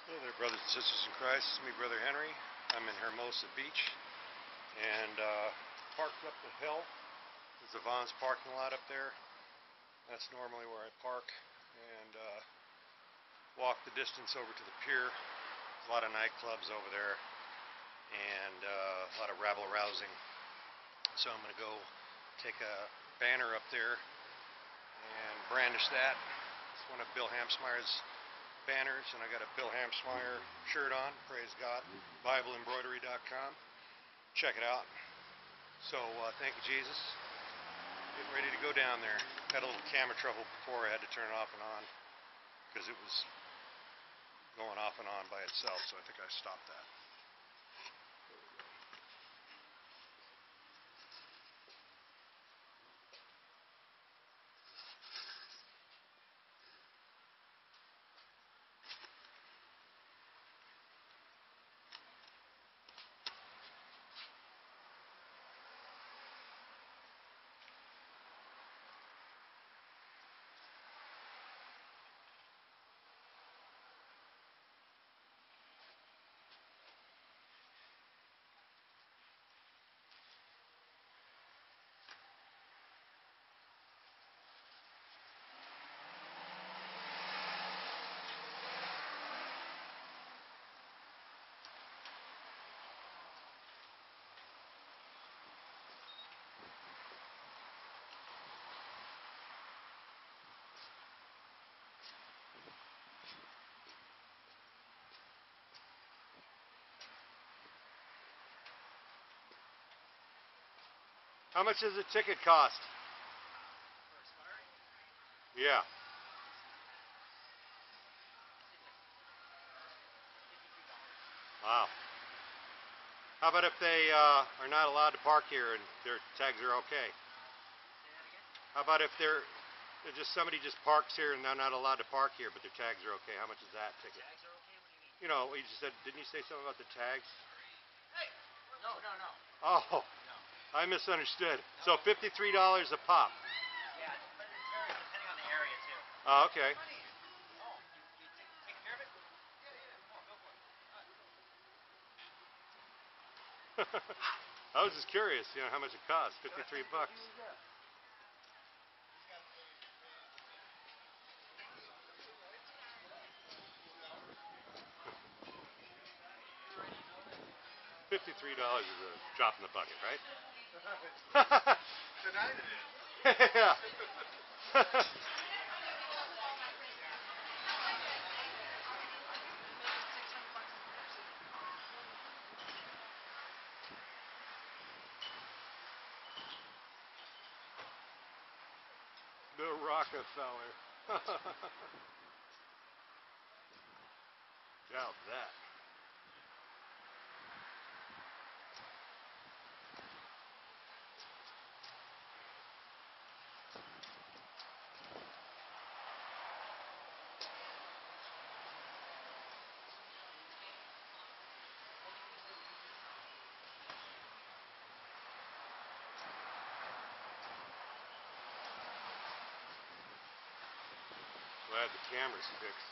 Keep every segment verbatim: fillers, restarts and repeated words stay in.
Hello there, brothers and sisters in Christ. It's me, Brother Henry. I'm in Hermosa Beach and uh, parked up the hill. There's a Vaughn's parking lot up there. That's normally where I park, and uh, walk the distance over to the pier. There's a lot of nightclubs over there and uh, a lot of rabble rousing. So I'm going to go take a banner up there and brandish that. It's one of Bill Hamsmeyer's banners, and I got a Bill Hamsmeyer shirt on, praise God. Bible Embroidery dot com. Check it out. So uh, thank you, Jesus. Getting ready to go down there. Had a little camera trouble before. I had to turn it off and on because it was going off and on by itself, so I think I stopped that. How much does a ticket cost? For expiring? Yeah. Wow. How about if they uh, are not allowed to park here and their tags are okay? Say that again? How about if they're, they're just somebody just parks here and they're not allowed to park here, but their tags are okay? How much is that ticket? Tags are okay? What do you mean? You know, you just said, didn't you say something about the tags? Hey! No, no, no. Oh, No. I misunderstood. So fifty-three dollars a pop. Yeah, but it varies depending on the area, too. Oh, okay. Oh, you, you take, taking care of it? Yeah, yeah. Oh, go for it. I was just curious, you know, how much it costs. fifty-three bucks. fifty-three dollars is a drop in the bucket, right? Tonight it is. Yeah. The Rockefeller. Doubt that. Glad the camera's fixed.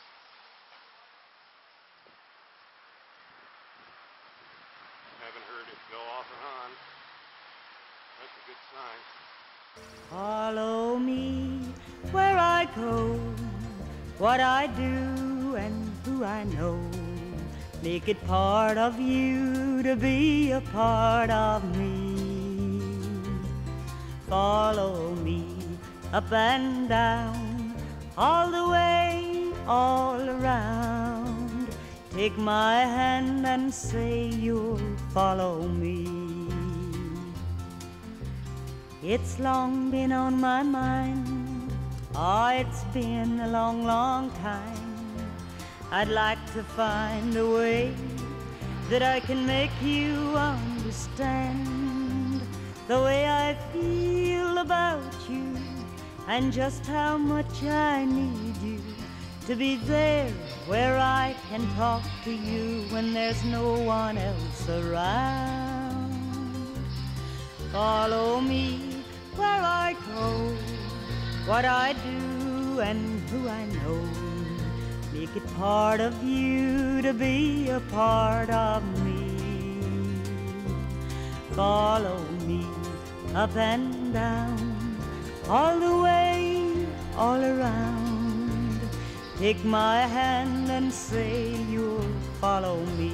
Haven't heard it go off and on. That's a good sign. Follow me where I go, what I do and who I know. Make it part of you to be a part of me. Follow me up and down, all the way, all around. Take my hand and say you'll follow me. It's long been on my mind, oh, it's been a long, long time. I'd like to find a way that I can make you understand the way I feel about you and just how much I need you to be there where I can talk to you when there's no one else around. Follow me where I go, what I do and who I know. Make it part of you to be a part of me. Follow me up and down, all the way, all around. Take my hand and say you'll follow me.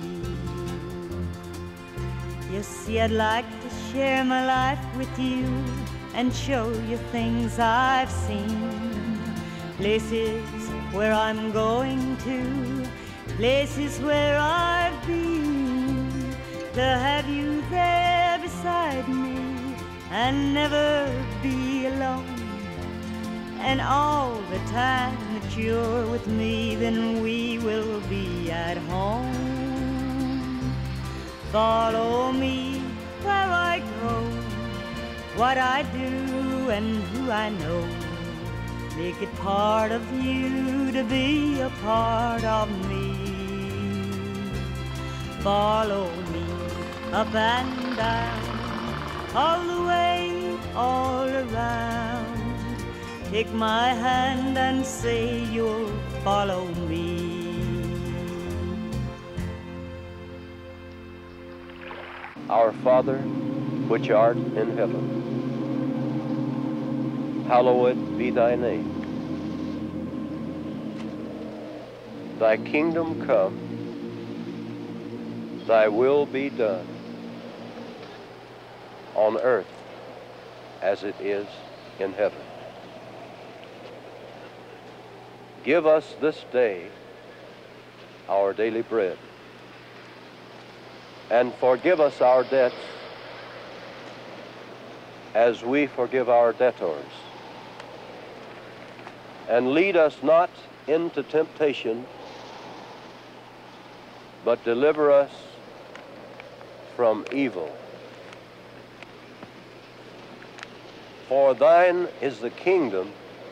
You see, I'd like to share my life with you and show you things I've seen, places where I'm going to, places where I've been, to have you there beside me and never be alone. And all the time that you're with me, then we will be at home. Follow me where I go, what I do and who I know. Make it part of you to be a part of me. Follow me up and down, all the way, all around. Take my hand and say you'll follow me. Our Father, which art in heaven, hallowed be thy name. Thy kingdom come, thy will be done, on earth as it is in heaven. Give us this day our daily bread, and forgive us our debts as we forgive our debtors. And lead us not into temptation, but deliver us from evil. For thine is the kingdom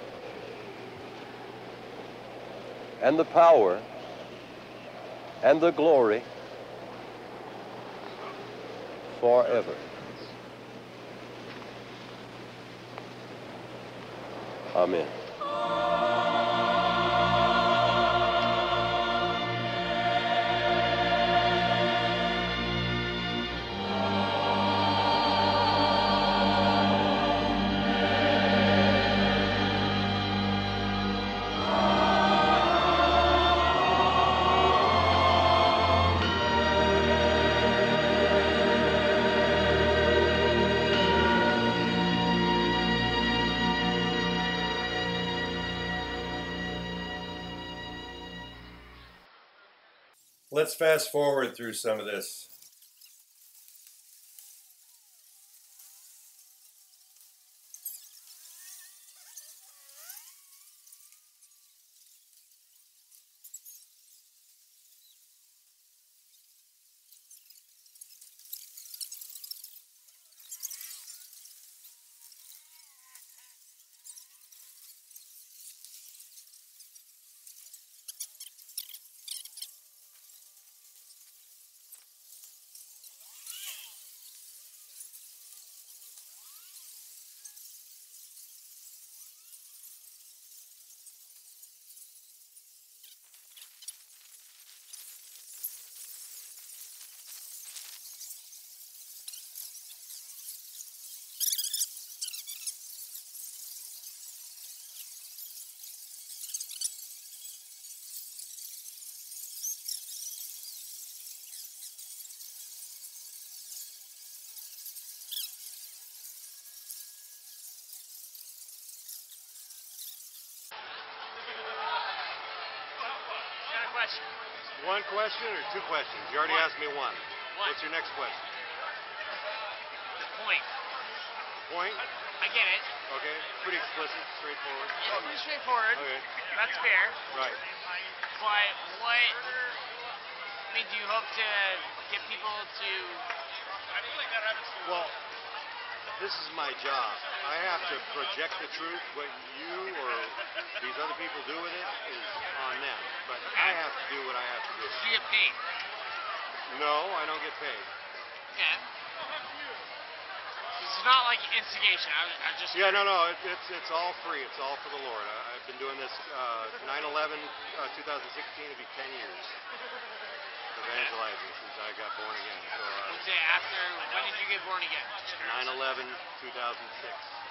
and the power and the glory forever. Amen. Let's fast forward through some of this. Question. One question or two questions? You already One. asked me one. One. What's your next question? The point. Point? I get it. Okay. Pretty explicit, straightforward. It's pretty straightforward. Okay. That's fair. Right. But what, I mean, do you hope to get people to... Well, this is my job. I have to project the truth. What you or these other people do with it is on them. But I have to do what I have to do. Do you get paid? No, I don't get paid. Okay. This is it's not like instigation. I, I just. Yeah, no, no, it, it's it's all free. It's all for the Lord. I, I've been doing this uh, nine eleven, uh, twenty sixteen. It'll be ten years evangelizing since I got born again. So uh, Let's say after, when did you get born again? nine eleven, two thousand six.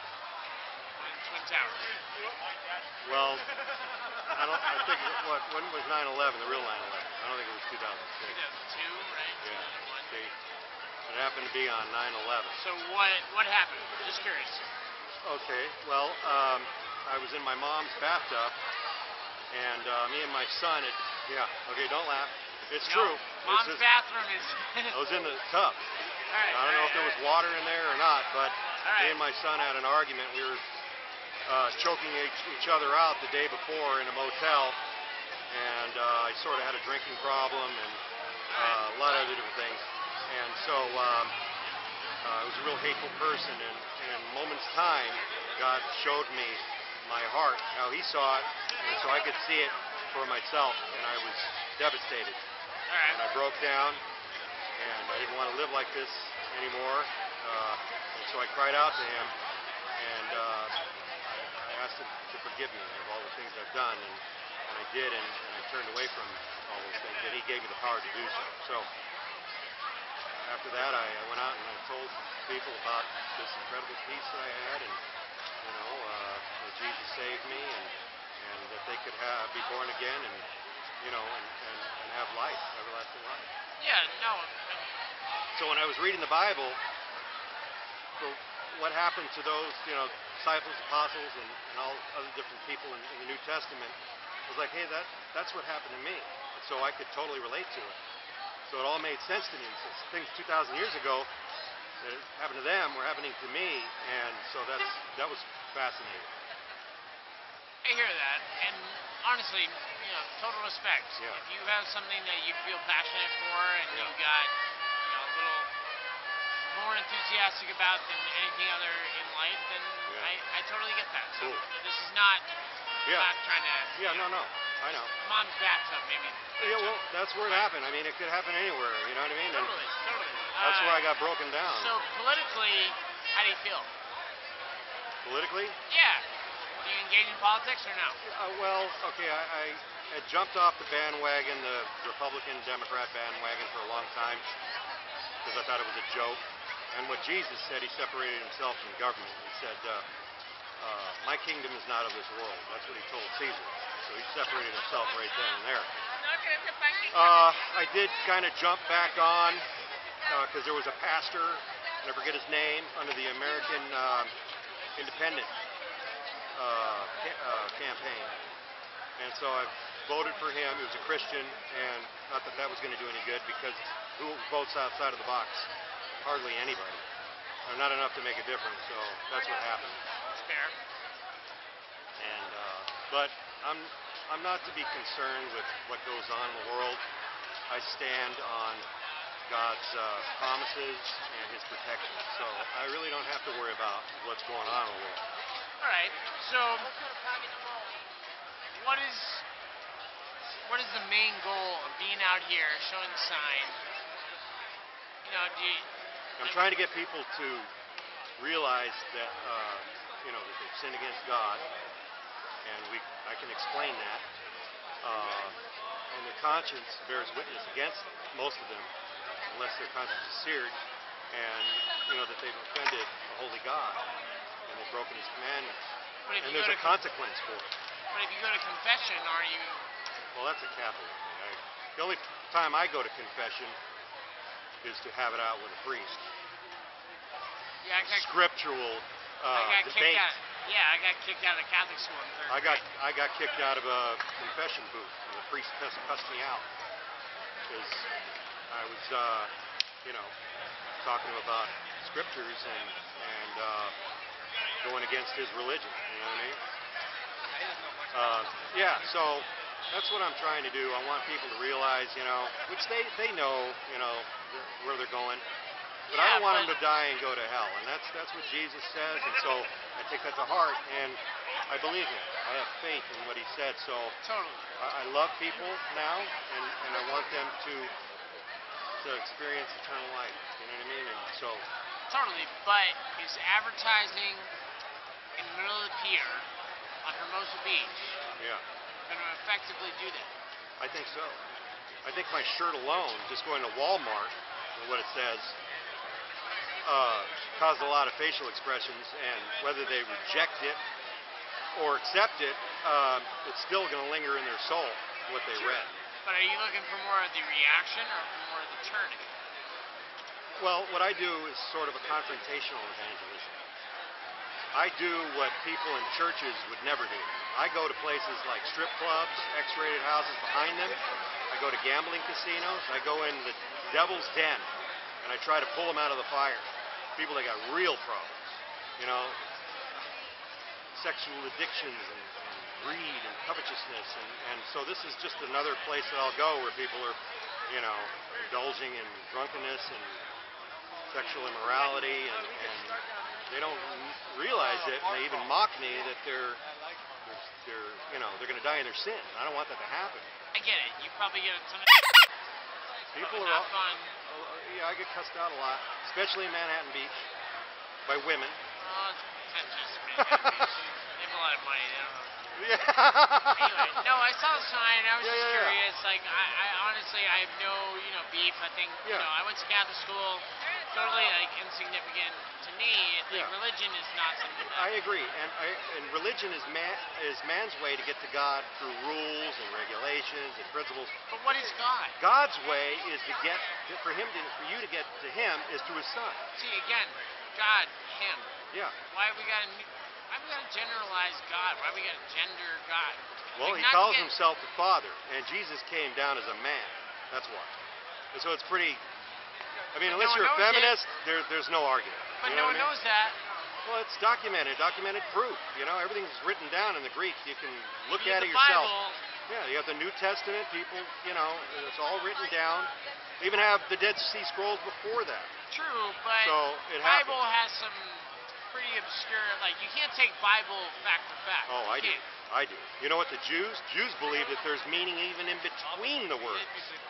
In Twin Towers. Well, I don't. I think it, what when was nine eleven? The real nine eleven. I don't think it was two thousand six. two thousand two, right? Yeah. two thousand one. See, it happened to be on nine eleven. So what what happened? Just curious. Okay. Well, um, I was in my mom's bathtub, and uh, me and my son had. Yeah. Okay. Don't laugh. It's No, true. Mom's It's just, bathroom is. I was in the tub. All right, I don't know all if there right, was water in there or not, but all me right. and my son had an argument. We were uh, choking each, each other out the day before in a motel, and uh, I sort of had a drinking problem and uh, a lot of other different things. And so um, uh, I was a real hateful person, and, and in a moment's time, God showed me my heart, how He saw it, and so I could see it for myself, and I was devastated. All right. And I broke down, and I didn't want to live like this anymore. Uh, and so I cried out to Him, and uh, I, I asked Him to forgive me of all the things I've done, and, and I did, and, and I turned away from all those things, and He gave me the power to do so. So after that, I, I went out and I told people about this incredible peace that I had, and you know, uh, that Jesus saved me, and, and that they could have, be born again, and you know, and, and, and have life, everlasting life. Yeah, no. So when I was reading the Bible, so what happened to those, you know, disciples, apostles, and, and all other different people in, in the New Testament, was like, hey, that that's what happened to me. And so I could totally relate to it. So it all made sense to me. So things two thousand years ago that happened to them were happening to me, and so that's that was fascinating. I hear that, and honestly, you know, total respect. Yeah. If you have something that you feel passionate for, and Yeah. you got, you know, a little more enthusiastic about than anything other in life, then Yeah. I, I totally get that. So Cool. this is not, Yeah. not trying to. Yeah, no, no, I know. Mom's bathtub, maybe. Yeah, well, that's where it happened. I mean, it could happen anywhere. You know what I mean? And Totally, totally. that's Uh, where I got broken down. So politically, how do you feel? Politically, Yeah. Do you engage in politics or no? uh, well, okay, I, I had jumped off the bandwagon, the Republican Democrat bandwagon, for a long time because I thought it was a joke. And what Jesus said, He separated Himself from government. He said, uh, uh, "My kingdom is not of this world." That's what He told Caesar. So He separated Himself right then and there. Uh, I did kind of jump back on because there was a pastor, and I forget his name, under the American uh, Independent uh, ca- uh, campaign. And so I voted for him. He was a Christian, and not that that was going to do any good, because who votes outside of the box? Hardly anybody. Or not enough to make a difference, so that's what happened. Fair. And uh, but I'm I'm not to be concerned with what goes on in the world. I stand on God's uh, promises and His protection. So I really don't have to worry about what's going on in the world. All right. So, what is what is the main goal of being out here showing the sign? You know, do you, I'm trying to get people to realize that uh, you know that they've sinned against God, and we I can explain that. Uh, and their conscience bears witness against most of them, unless their conscience is seared, and you know that they've offended a holy God, and they've broken His commandments, but if and you there's go a to consequence for it. but if you go to confession, are you? Well, that's a Catholic thing. I, the only time I go to confession is to have it out with a priest. Yeah, I got, Scriptural uh, I got debate. kicked out. Yeah, I got kicked out of Catholic school in third I got grade. I got kicked out of a confession booth, and the priest cussed, cussed me out because I was, uh, you know, talking to him about scriptures and and uh, going against his religion. You know what I mean? Uh, yeah. So that's what I'm trying to do. I want people to realize, you know, which they they know, you know, where they're going. But I Yeah, don't want but- them to die and go to hell, and that's that's what Jesus says, and so I take that to heart, and I believe him. I have faith in what He said, so Totally. I, I love people now, and, and I want them to to experience eternal life. You know what I mean? And so totally. But is advertising in the middle of the pier on Hermosa Beach Yeah, going to effectively do that? I think so. I think my shirt alone, just going to Walmart, and what it says, uh, caused a lot of facial expressions, and whether they reject it or accept it, um, it's still going to linger in their soul, what they Sure. read. But are you looking for more of the reaction or for more of the turning? Well, what I do is sort of a confrontational evangelism. I do what people in churches would never do. I go to places like strip clubs, X-rated houses behind them. I go to gambling casinos. I go into the devil's den, and I try to pull them out of the fire. People that got real problems, you know, sexual addictions and, and greed and covetousness. And, and so this is just another place that I'll go where people are, you know, indulging in drunkenness and sexual immorality, and, and they don't realize it, and they even mock me that they're, they're, they're you know, they're going to die in their sin. I don't want that to happen. I get it. You probably get a ton of People are not all, fun. oh, yeah, I get cussed out a lot, especially in Manhattan Beach, by women. Oh, it's pretentious, man. They have a lot of money. They don't know. Yeah. Anyway, no, I saw the sign. I was Yeah, just yeah, yeah. curious. Like, I, I honestly, I have no, you know, beef. I think, you Yeah. know, I went to Catholic school. Totally, like, insignificant to me. Like, Yeah. religion is not something that. I agree, and, I, and religion is man is man's way to get to God through rules and regulations and principles. But what is God? God's way is to get for him to for you to get to Him is through His Son. See, again, God, Him. Yeah. Why have we got to? Why have we got to generalize God? Why have we got to gender God? Well, Like, He not to calls get- Himself the Father, and Jesus came down as a man. That's why. And so it's pretty. I mean, But no unless one you're a knows it. feminist, there, there's no argument. But You no know one what I mean? knows that. Well, it's documented, documented proof. You know, everything's written down in the Greek. You can look You at have it the yourself. Bible. Yeah, you have the New Testament. People, you know, it's all written down. They even have the Dead Sea Scrolls before that. True, but So it Bible happened. has some pretty obscure. Like, you can't take Bible fact for fact. Oh, I You do. can't. I do. You know what the Jews? Jews believe that there's meaning even in between the words.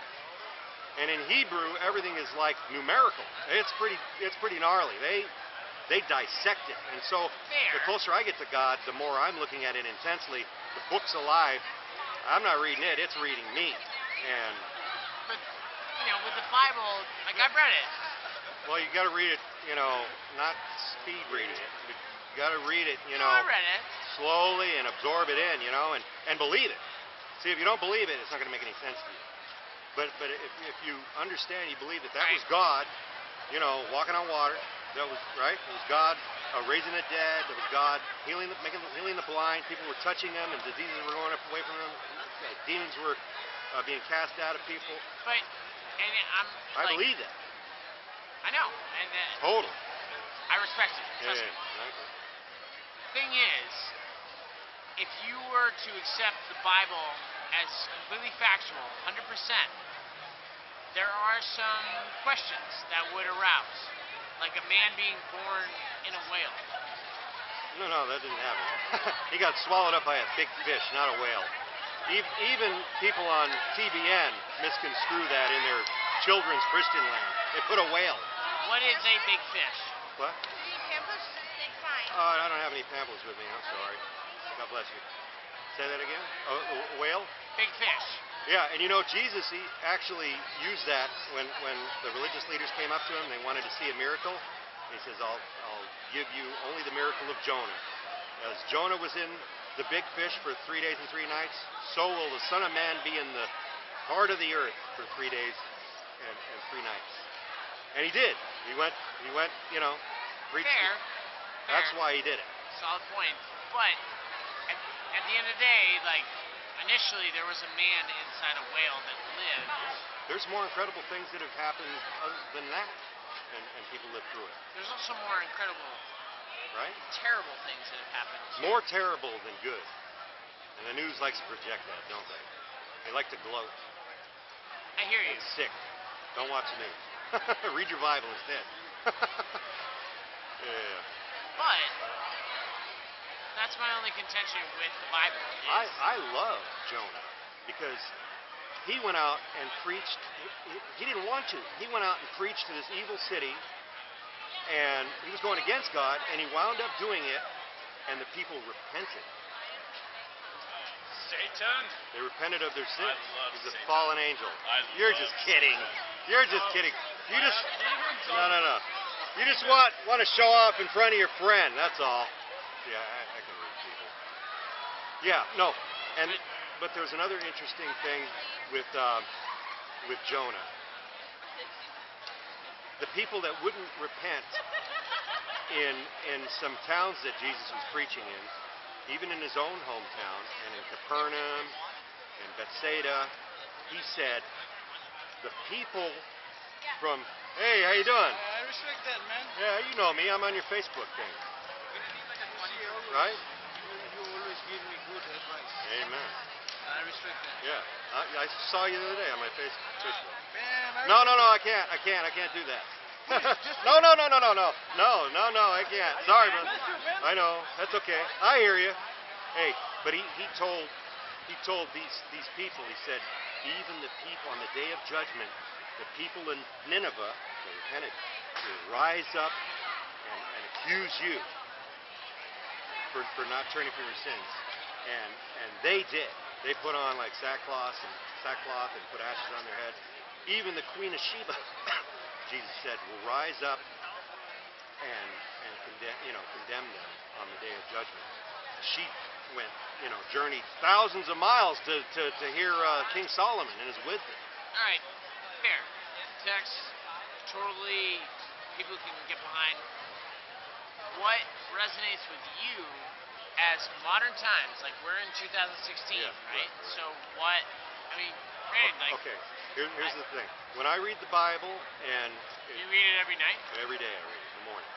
And in Hebrew, everything is like numerical. It's pretty. It's pretty gnarly. They they dissect it, and so Fair. the closer I get to God, the more I'm looking at it intensely. The book's alive. I'm not reading it. It's reading me. And But you know, with the Bible, like I've read it. well, you got to read it. You know, not speed reading it. You got to read it. You No, know, I read it. slowly and absorb it in. You know, and and believe it. See, if you don't believe it, it's not going to make any sense to you. But but if, if you understand, you believe that that was God, you know, walking on water, that was right. It was God uh, raising the dead. It was God healing the making healing the blind. People were touching them, and diseases were going up away from them. Uh, demons were uh, being cast out of people. But and I'm. I like, believe that I know, and uh, totally. I respect it. Yeah, Trust yeah, me. right. Thing is, if you were to accept the Bible as completely factual, one hundred percent, there are some questions that would arouse, like a man being born in a whale. No, no, that didn't happen. He got swallowed up by a big fish, not a whale. Ev- Even people on T B N misconstrue that in their children's Christian land. They put a whale. What is a big fish? What? Oh, I don't have any pamphlets with me. I'm sorry. God bless you. Say that again? Oh, a whale? Big fish. Yeah, and you know, Jesus, he actually used that when, when the religious leaders came up to him. They wanted to see a miracle. He says, I'll, I'll give you only the miracle of Jonah. As Jonah was in the big fish for three days and three nights, so will the Son of Man be in the heart of the earth for three days and, and three nights. And he did. He went, he went, you know, preached. Fair. That's Fair. why he did it. Solid point. But at, at the end of the day, like, initially there was a man inside a whale that lived. There's more incredible things that have happened other than that, and, and people live through it, There's also more incredible, right? terrible things that have happened. too. More terrible than good. And the news likes to project that, don't they? They like to gloat. I hear you. It's sick. Don't watch the news. Read your Bible instead. Yeah. But that's my only contention with the Bible. Is I, I love Jonah because he went out and preached. He, he didn't want to. He went out and preached to this evil city and he was going against God, and he wound up doing it, and the people repented. Satan? They repented of their sins. I love He's a Satan. fallen angel. I You're love just kidding. Satan. You're just No. kidding. You just Demons no are- no no. You just want want to show off in front of your friend. That's all. Yeah, I, I can read people. Yeah, no, and but there's another interesting thing with um, with Jonah. The people that wouldn't repent in in some towns that Jesus was preaching in, even in his own hometown and in Capernaum and Bethsaida, he said, the people from, hey, how you doing? I respect that, man. Yeah, you know me. I'm on your Facebook thing, right? You always give me good advice. Amen. I respect that. Yeah, I, I saw you the other day on my face, Facebook. Man, I No, no, no, I can't. I can't. I can't do that. no, no, no, no, no, no, no, no, no. I can't. Sorry, brother. I know. That's okay. I hear you. Hey, but he, he told he told these these people. He said, even the people on the day of judgment, the people in Nineveh, that repented, will rise up and, and accuse you for for not turning from your sins, and and they did. They put on like sackcloth and sackcloth and put ashes on their head. Even the Queen of Sheba, Jesus said, will rise up and and condemn, you know, condemn them on the day of judgment. She went, you know, journeyed thousands of miles to to, to hear uh, King Solomon and his wisdom. All right, fair. Text, totally, people can get behind. What resonates with you as modern times? Like, we're in two thousand sixteen, Yeah, right? right, right. So what, I mean, granted, like, Okay, Here, here's the thing. When I read the Bible, and it, you read it every night? every day I read it in the morning.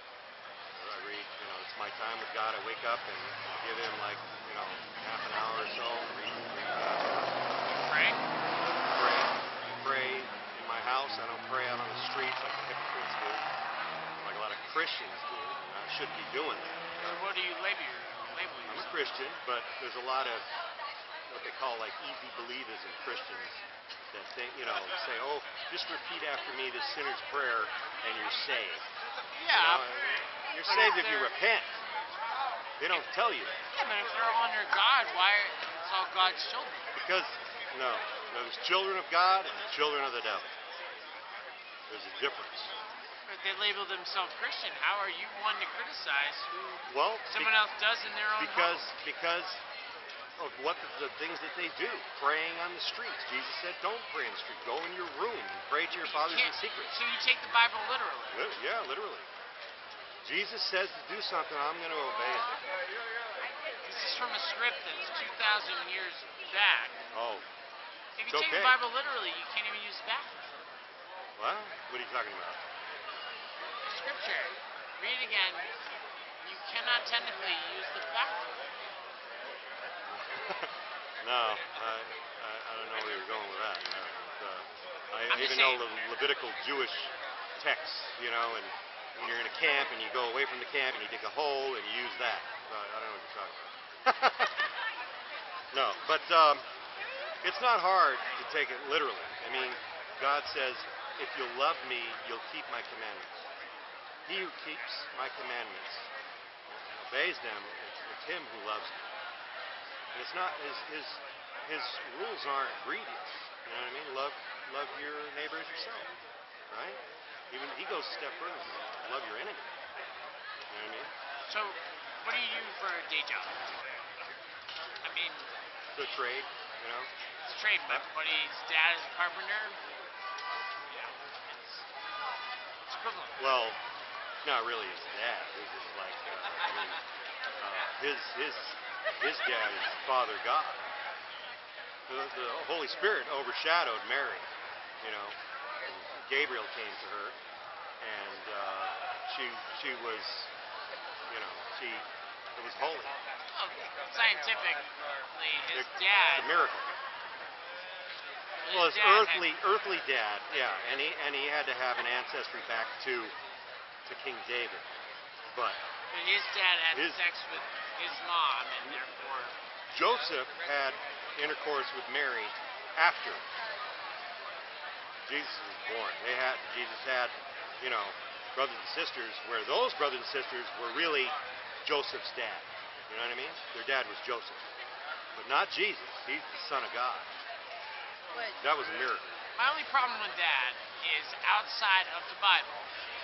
I read, you know, it's my time with God. I wake up and give him like, you know, half an hour or so. Read, read uh, Pray? pray, pray in my house. I don't pray out on the streets like the hypocrites do, like a lot of Christians do. And I shouldn't be doing that. Or what do you label, your, label I'm a yourself? Christian, but there's a lot of what they call like easy believism Christians that think, you know, say, oh, just repeat after me the sinner's prayer and you're saved. Yeah. You know, you're but saved if if you they're- repent. They don't tell you that. Yeah, but if they're under God, why are it's all God's children? Because, no, there's children of God and children of the devil. There's a difference. But they label themselves Christian. How are you one to criticize who Well, someone else does in their own because home? because of what the, the things that they do, praying on the streets. Jesus said, don't pray in the street. Go in your room and pray to your You fathers in can't- secret. So you take the Bible literally. Lit- yeah, literally. Jesus says to do something, I'm going to obey it. This is from a script that's two thousand years back. Oh, If you It's take okay. the Bible literally, you can't even use the bathroom. what? What are you talking about? Scripture. Read it again. You cannot technically use the bathroom. No, I, I, I don't know where you're going with that. No, it's, uh, I, I'm I just even know saying. the Levitical Jewish texts, you know, and when you're in a camp and you go away from the camp and you dig a hole and you use that. So I don't know what you're talking about. No, but um, it's not hard to take it literally. I mean, God says, if you'll love me, you'll keep my commandments. He who keeps my commandments and obeys them, it's, it's him who loves me. And it's not his his his rules aren't grievous. You know what I mean? Love love your neighbor as yourself, right? Even he goes a step further. Love your enemy. You know what I mean? So, what do you do for a day job? I mean, It's a trade, you know. it's a trade. My buddy's dad is a carpenter. Yeah, it's, it's equivalent. Well, not really his dad. This is like uh, I mean, uh, his his his dad is Father God. The, the Holy Spirit overshadowed Mary, you know. And Gabriel came to her, and uh, she she was, you know, she it was holy. Well, scientifically, his It- dad. It's a miracle. his Well, his dad had- earthly earthly dad, yeah, and he and he had to have an ancestry back to to King David, but but his dad had his- sex with his mom, and therefore. Joseph had intercourse with Mary after Jesus was born. They had Jesus had, you know, brothers and sisters, where those brothers and sisters were really Joseph's dad. You know what I mean? Their dad was Joseph. But not Jesus. He's the Son of God. But That was a miracle. my only problem with that is outside of the Bible,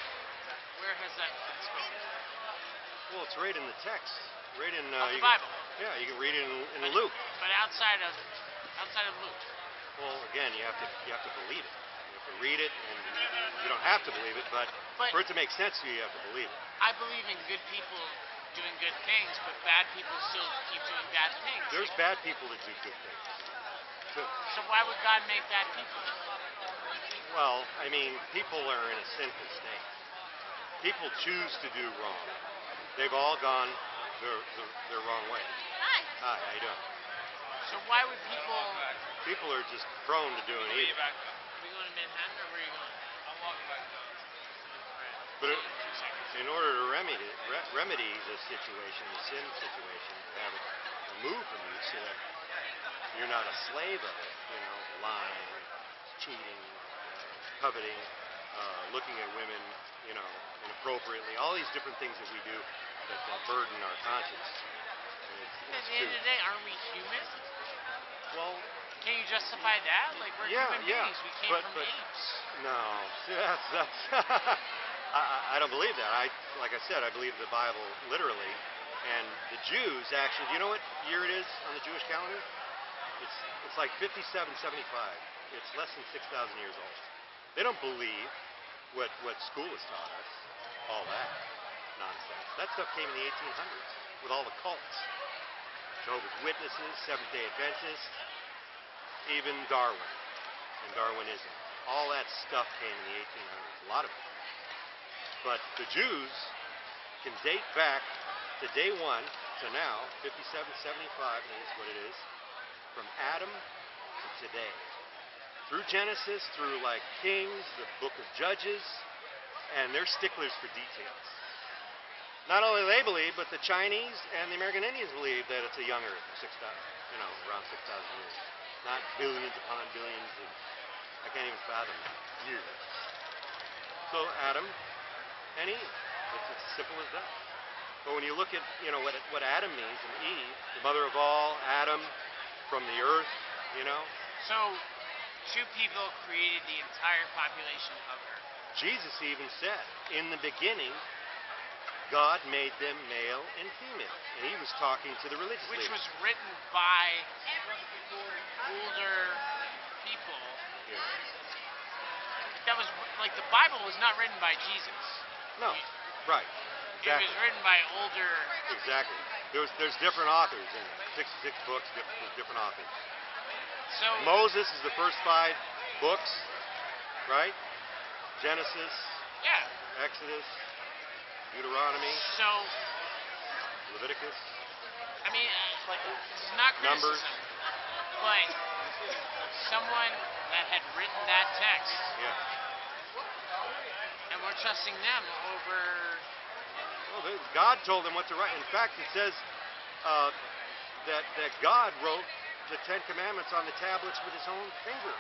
where has that been spoken? Well, it's right in the text. Right in uh, Of the you can- Bible. yeah, you can read it in, in But- Luke. But outside of outside of Luke. Well, again, you have to you have to believe it. You have to read it, and you don't have to believe it, but, But- for it to make sense to you, you have to believe it. I believe in good people doing good things, but bad people still keep doing bad things. There's bad people that do good things, too. So why would God make bad people? Well, I mean, people are in a sinful state. People choose to do wrong. They've all gone their, their, their wrong way. Hi. Hi, how you doing? So why would people? People are just prone to doing evil. Are we going to Manhattan or where are you going? I'm walking back down. But it, Two seconds. in order to remedy, re- remedy the situation, the sin situation, to have it removed from you so that you're not a slave of it, you know, lying, cheating, uh, coveting, uh, looking at women, you know, inappropriately, all these different things that we do that uh, burden our conscience. It's, At it's the end of too- the day, aren't we human? well, Can you justify that? Like we're Yeah, human yeah, beings. We came but- from but- apes. no, see, that's, that's I, I- I don't believe that. I, like I said, I believe the Bible literally, and the Jews actually. Do you know what year it is on the Jewish calendar? It's it's like fifty-seven seventy-five. It's less than six thousand years old. They don't believe what what school has taught us. All that nonsense. That stuff came in the eighteen hundreds with all the cults, Jehovah's Witnesses, Seventh Day Adventists, even Darwin and Darwinism. All that stuff came in the eighteen hundreds. A lot of it. But the Jews can date back to day one to now, fifty-seven seventy-five is what it is, from Adam to today. Through Genesis, through like Kings, the book of Judges, and they're sticklers for details. Not only they believe, but the Chinese and the American Indians believe that it's a young Earth, six thousand, you know, around six thousand years. Not billions upon billions of, I can't even fathom that, years. So Adam and Eve, it's as simple as that. But when you look at, you know, what what Adam means, and Eve, the mother of all, Adam, from the earth, you know, So two people created the entire population of Earth. Jesus even said, in the beginning, God made them male and female. And he was talking to the religious Which leaders. was written by older people. Yeah. That was like the Bible was not written by Jesus. No, right. It Exactly. was written by older. Exactly. There's there's different authors in it. sixty-six books, different, with different authors. So Moses is the first five books, right? Genesis, yeah. Exodus, Deuteronomy, So Leviticus. I mean, uh, like this is not Numbers. criticism, but someone that had written that text, Yeah. and we're trusting them over. Well, they- God told them what to write. In fact, it says uh, that that God wrote the Ten Commandments on the tablets with his own finger.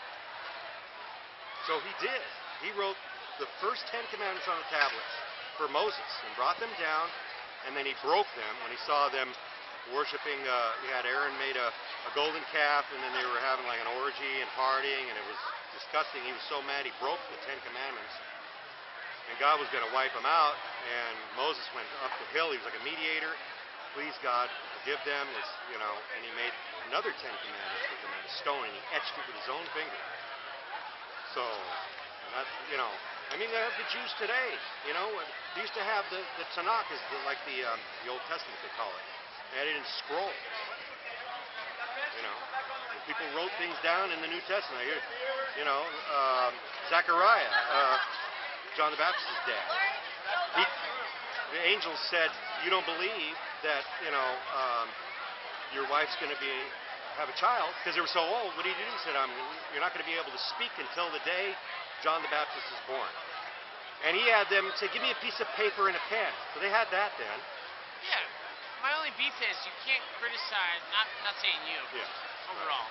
So he did. He wrote the first Ten Commandments on the tablets for Moses and brought them down, and then he broke them when he saw them worshiping. Uh, he had Aaron made a, a golden calf, and then they were having like an orgy and partying, and it was disgusting. He was so mad he broke the Ten Commandments, and God was going to wipe them out. And Moses went up the hill. He was like a mediator. Please, God, forgive them. It's, you know, and he made another Ten Commandments with them on a stone, and he etched it with his own finger. So, and that's, you know, I mean, they have the Jews today. You know, they used to have the, the Tanakh, is the, like the um, the Old Testament, they call it. They had it in scrolls. You know, and people wrote things down in the New Testament. You, you know, um, Zechariah, uh, John the Baptist's dad. He, the angel said, "You don't believe that, you know, um, your wife's going to be have a child because they were so old. What do you do?" He said, "I'm, you're not going to be able to speak until the day John the Baptist is born." And he had them say, "Give me a piece of paper and a pen." So they had that then. Yeah. My only beef is you can't criticize. Not not saying you. Yeah. Overall,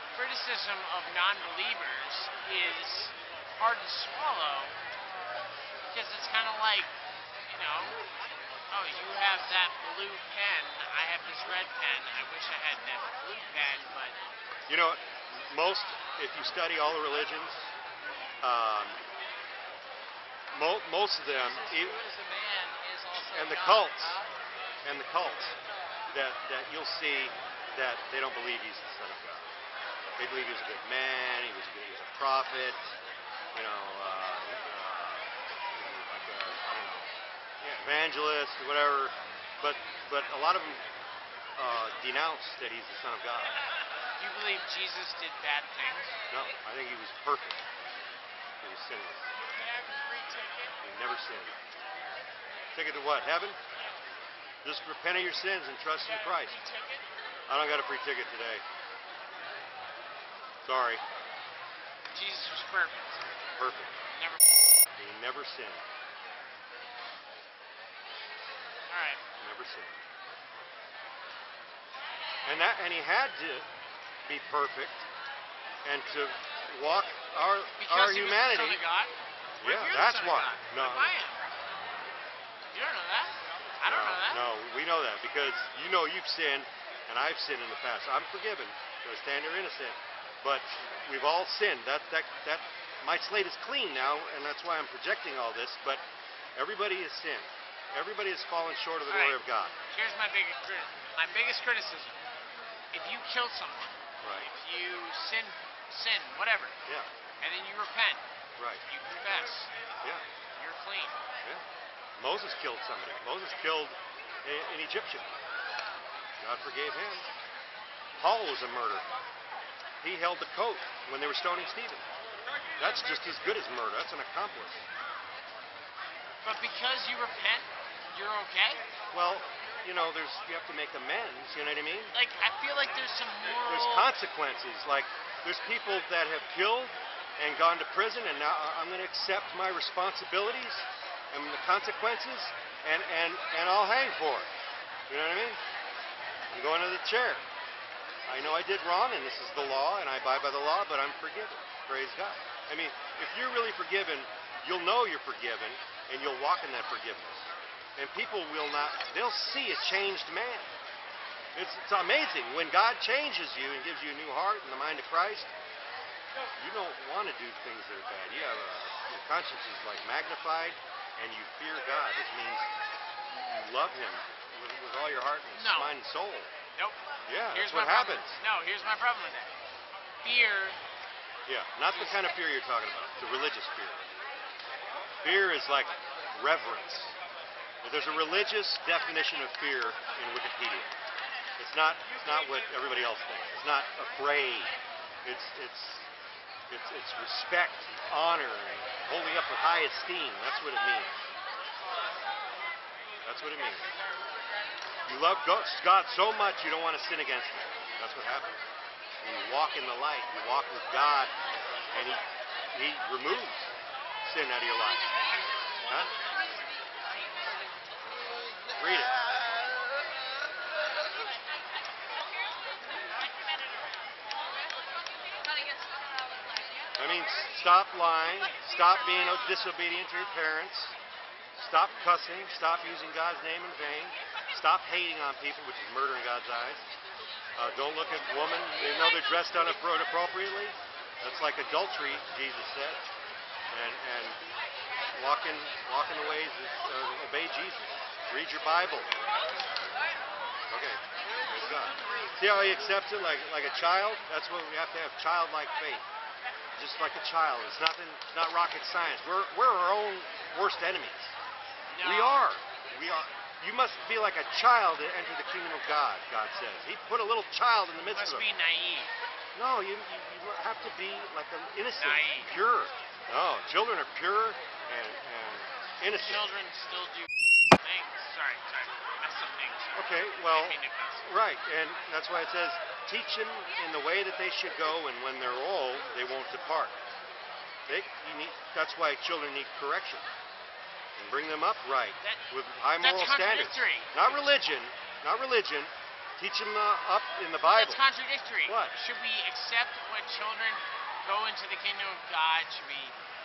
criticism of non-believers is hard to swallow because it's kind of like, you know, oh, you have that blue pen, I have this red pen. I wish I had that blue pen, but You know, most, if you study all the religions, um, mo most of them, Jesus, e- who is a man, is also and the God. cults, and the cults, that, that you'll see that they don't believe he's the Son of God. They believe he was a good man, he was a, good, he was a prophet, you know, uh, uh, like a, I don't know, yeah, evangelist or whatever. But but a lot of them uh, denounce that he's the Son of God. do you believe Jesus did bad things? No, I think he was perfect. He was sinless. He never sinned. Ticket to what? Heaven? Just repent of your sins and trust in Christ. I don't got a free ticket today. Sorry. Jesus was perfect. Perfect. Never. He never sinned. All right. Never sinned. And that and he had to be perfect and to walk our our Because he humanity. was the Son of God? What if Yeah, you're the that's Son of why. God? No. What if I am? You don't know that. I don't no, know that. No, we know that because you know you've sinned and I've sinned in the past. I'm forgiven. So I stand there innocent. But we've all sinned. That that that my slate is clean now, and that's why I'm projecting all this. But everybody has sinned. Everybody has fallen short of the All glory right. of God. Here's my biggest criticism. My biggest criticism. If you kill someone, Right. if you sin, sin, whatever, Yeah. and then you repent, Right. you confess, Yeah. you're clean. Yeah. Moses killed somebody. Moses killed a, an Egyptian. God forgave him. Paul was a murderer. He held the coat when they were stoning Stephen. That's just as good as murder. That's an accomplice. But because you repent, you're okay? Well, you know, there's you have to make amends. You know what I mean? Like, I feel like there's some moral... There's consequences. Like, there's people that have killed and gone to prison, and now I'm going to accept my responsibilities and the consequences, and, and, and I'll hang for it. You know what I mean? I'm going to the chair. I know I did wrong, and this is the law, and I abide by the law, but I'm forgiven. Praise God. I mean, if you're really forgiven, you'll know you're forgiven, and you'll walk in that forgiveness. And people will not, they'll see a changed man. It's, it's amazing. When God changes you and gives you a new heart and the mind of Christ, you don't want to do things that are bad. You have a, your conscience is like magnified, and you fear God, which means you love Him with, with all your heart and No. mind and soul. Nope. Yeah, Here's that's what my problem. happens. No, here's my problem with that. Fear, Yeah, not the kind of fear you're talking about, the religious fear. Fear is like reverence. There's a religious definition of fear in Wikipedia. It's not it's not what everybody else thinks. It's not afraid. It's it's it's it's respect, and honor, and holding up with high esteem. That's what it means. That's what it means. You love God so much you don't want to sin against Him. That's what happens. And you walk in the light. You walk with God, and He He removes sin out of your life. Huh? Read it. I mean, stop lying. Stop being disobedient to your parents. Stop cussing. Stop using God's name in vain. Stop hating on people, which is murder in God's eyes. Uh, don't look at women, even though they're dressed inappropriately. That's like adultery, Jesus said. And and walk in walk in the ways that uh, obey Jesus. Read your Bible. Okay. Praise God. See how He accepts it like like a child? That's what we have to have, childlike faith. Just like a child. It's nothing. It's not rocket science. We're we're our own worst enemies. no. We are. We are. You must be like a child to enter the kingdom of God, God says. He put a little child in the You midst must of be them. naive. No, you, you you have to be like an innocent, Naive. pure. No, children are pure and, and innocent. Children still do things. Sorry, sorry. I said things. Sorry. Okay, well, I didn't mean to cuss. right, and that's why it says, teach them in the way that they should go, and when they're old, they won't depart. They, you need, that's why children need correction. And bring them up right, That- with high that's moral standards. contradictory. Not religion, not religion. Teach them uh, up in the Bible. That's contradictory. What? Should we accept when children go into the kingdom of God? Should we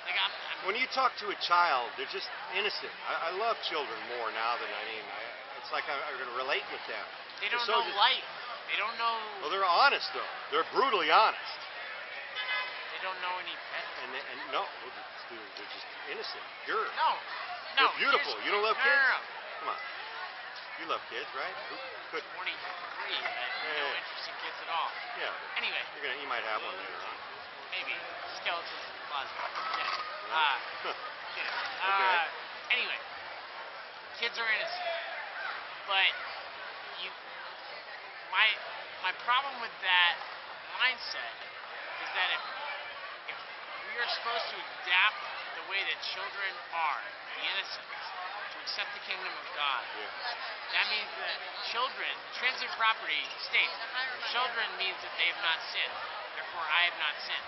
Like I'm, I'm When you talk to a child, they're just innocent. I, I love children more now than I mean. I, it's like I, I'm going to relate with them. they They're don't so know just- life. They don't know. Well, they're honest though. They're brutally honest. They don't know any better. And, they, and no, they're, they're just innocent, pure. No, no. They're beautiful. here's- You don't love no, kids? No, no, Come on. You love kids, right? Who could? twenty-three. I have no Yeah. interest in kids at all. Yeah. but Anyway, You're gonna. You might have one later on. maybe skeletons in the closet. Kidding. Yeah. Uh, kidding. Okay. Uh, anyway, kids are innocent, but you. My my problem with that mindset is that if if we are supposed to adapt the way that children are, the innocent, to accept the kingdom of God, Yeah. that means that children, transitive property states, children means that they have not sinned. Therefore, I have not sinned.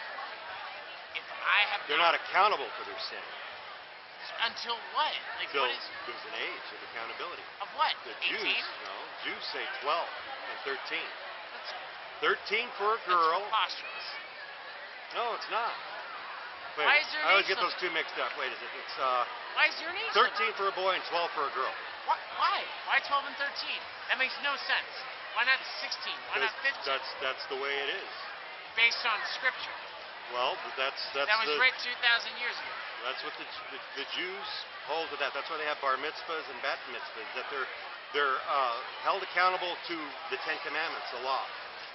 If I have They're not accountable for their sin. until what? Like Till what is there's an age of accountability. of what? The eighteen? Jews, no, Jews say twelve and thirteen. That's, thirteen for a that's girl. preposterous. No, it's not. Wait, Why is there an I always age get those two mixed up. Wait, is it? It's uh, Why is there an age thirteen limit? for a boy and twelve for a girl. Why? Why? Why twelve and thirteen? That makes no sense. Why not sixteen? Why not Because fifteen? That's that's the way it is. Based on scripture. Well, but that's that's That was the, written two thousand years ago. that's what the, the the Jews hold to that. That's why they have bar mitzvahs and bat mitzvahs. That they're they're uh, held accountable to the Ten Commandments, the law.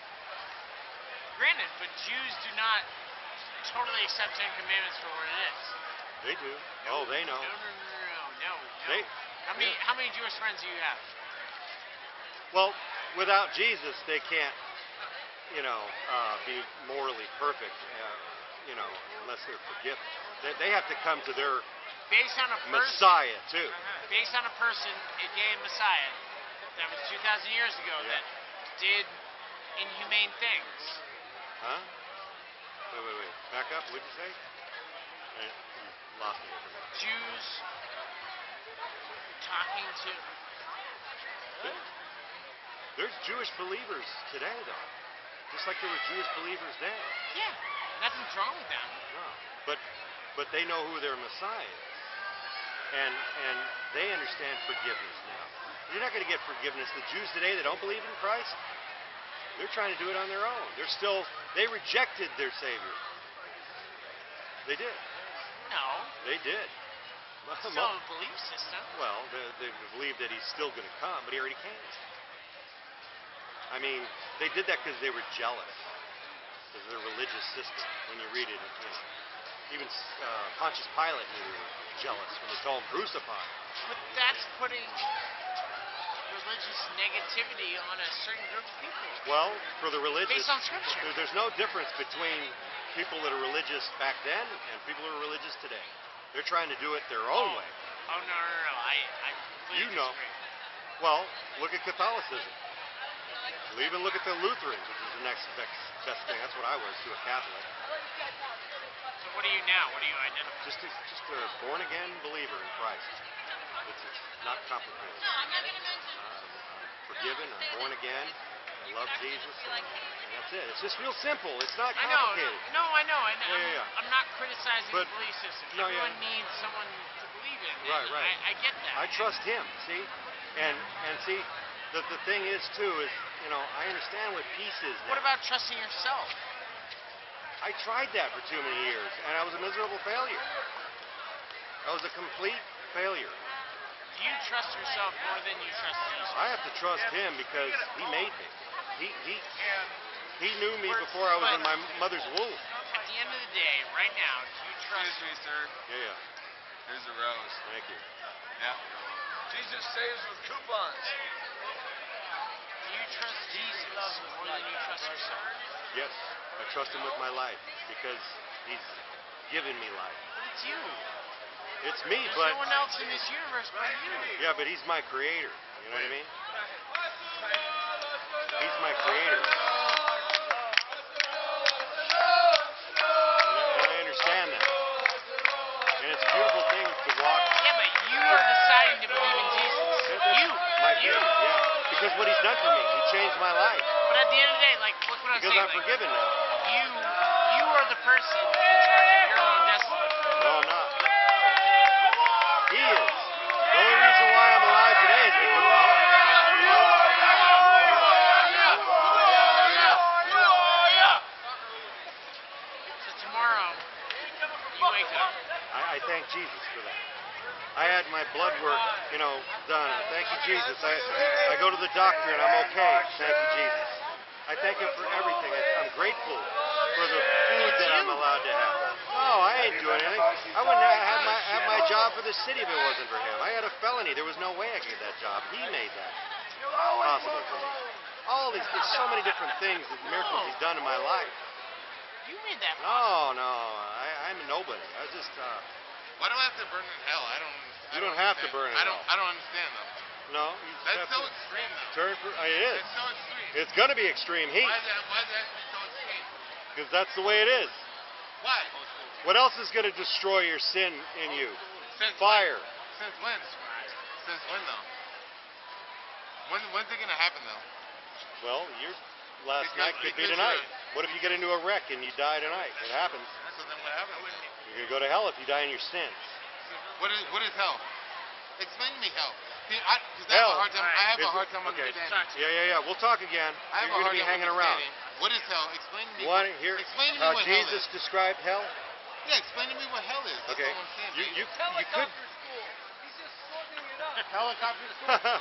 Granted, but Jews do not totally accept Ten Commandments for what it is. They do. Oh, they know. No, no, no, no, no, no. They. How many yeah. how many Jewish friends do you have? Well, without Jesus, they can't, you know, uh, be morally perfect. Uh, you know, unless they're forgiven. They, they have to come to their Based on a person, Messiah too. based on a person, a gay Messiah, that was two thousand years ago, Yeah. that did inhumane things. Huh? Wait, wait, wait. Back up. What'd you say? Eh, you lost me for a minute. Jews talking to. There- There's Jewish believers today, though. Just like there were Jewish believers then. Yeah, nothing's wrong with them. No. But but they know who their Messiah is. And and they understand forgiveness now. You're not going to get forgiveness. The Jews today that don't believe in Christ, they're trying to do it on their own. They're still they rejected their Savior. They did. No, They did. still a belief system. Well, they, they believe that he's still going to come, but he already came. I mean, they did that because they were jealous. Because of their religious system. When you read it, you know. Even uh, Pontius Pilate knew they were jealous when they told him crucify him. But that's putting religious negativity on a certain group of people. Well, for the religious, Based on scripture. there- there's no difference between people that are religious back then and people who are religious today. They're trying to do it their own way. Oh, no, no, no. I, I completely You know. disagree. Well, look at Catholicism. Well, even look at the Lutherans, which is the next best, best thing. That's what I was to a Catholic. So what are you now? What do you identify? Just a, just a born-again believer in Christ. It's, it's not complicated. Uh, I'm forgiven. I'm born again. I love Jesus, and, and that's it. It's just real simple. It's not I know. complicated. No, I know. And Yeah, I'm, yeah, yeah. I'm not criticizing But- the belief system. no, yeah. Everyone needs someone to believe in. Right, and right. I, I get that. I trust Him. See, and and see, the the thing is too is you know I understand what peace is now. What about trusting yourself? I tried that for too many years, and I was a miserable failure. I was a complete failure. Do you trust yourself more than you trust Jesus? I have to trust Him because He made me. He he He knew me before I was in my mother's womb. At the end of the day, right now, do you trust Excuse me, sir. Yeah, yeah. Here's a rose. Thank you. Yeah. Jesus saves with coupons. do you trust Jesus more than you trust yourself? Yes, I trust Him with my life because He's given me life. But it's you. It's me, There's but no one else in this universe but you. yeah, but He's my creator. You know what I mean? He's my creator. And I understand that. And it's a beautiful thing to walk. Yeah, but you are deciding to believe in Jesus. You. My you. faith, yeah. Because what He's done for me, He changed my life. But at the end of the day, like, look what I'm Because saying. I'm like, forgiven now. You, you are the person in charge of your own destiny. No, I'm not. He is. The only reason why I'm alive today is because of him. So tomorrow, you wake up. I, I thank Jesus for that. I had my blood work, you know, done. Thank you, Jesus. I, I go to the doctor and I'm okay. Thank you, Jesus. I thank him for everything. I, I'm grateful for the food that I'm allowed to have. No, I ain't doing anything. I wouldn't have had my, have my job for the city if it wasn't for him. I had a felony. There was no way I could get that job. He made that possible for me. All these, there's so many different things, and miracles he's done in my life. You made that possible. No, no, I, I'm a nobody. I was just, uh... Why do I have to burn in hell? I don't. I You don't don't have to understand. burn in I don't. hell. I don't understand though. No, you just That's have so to extreme though. turn for, uh, it is. It's so extreme. It's gonna be extreme heat, Why is that? Why does that have to be so extreme? because that's the way it is. Why? What else is gonna destroy your sin in you? Since Fire. When? Since when? Since when though? When? When's it gonna happen though? Well, your last Because- night could be because tonight. you're- What if you get into a wreck and you die tonight? It happens. So then what happens? Then? You're gonna go to hell if you die in your sins. What is? What is hell? Explain to me hell. See, I, 'cause I have Hell. a hard time. I have Is a it- hard time okay. understanding. Yeah, yeah, yeah. We'll talk again. I have You're a gonna hard be time hanging around. understanding. What is hell? Explain to me. Want to hear Explain to me how what Jesus hell is. described hell? Yeah, explain to me what hell is. That's Okay. all I'm saying. You dude. you you could. Helicopter school.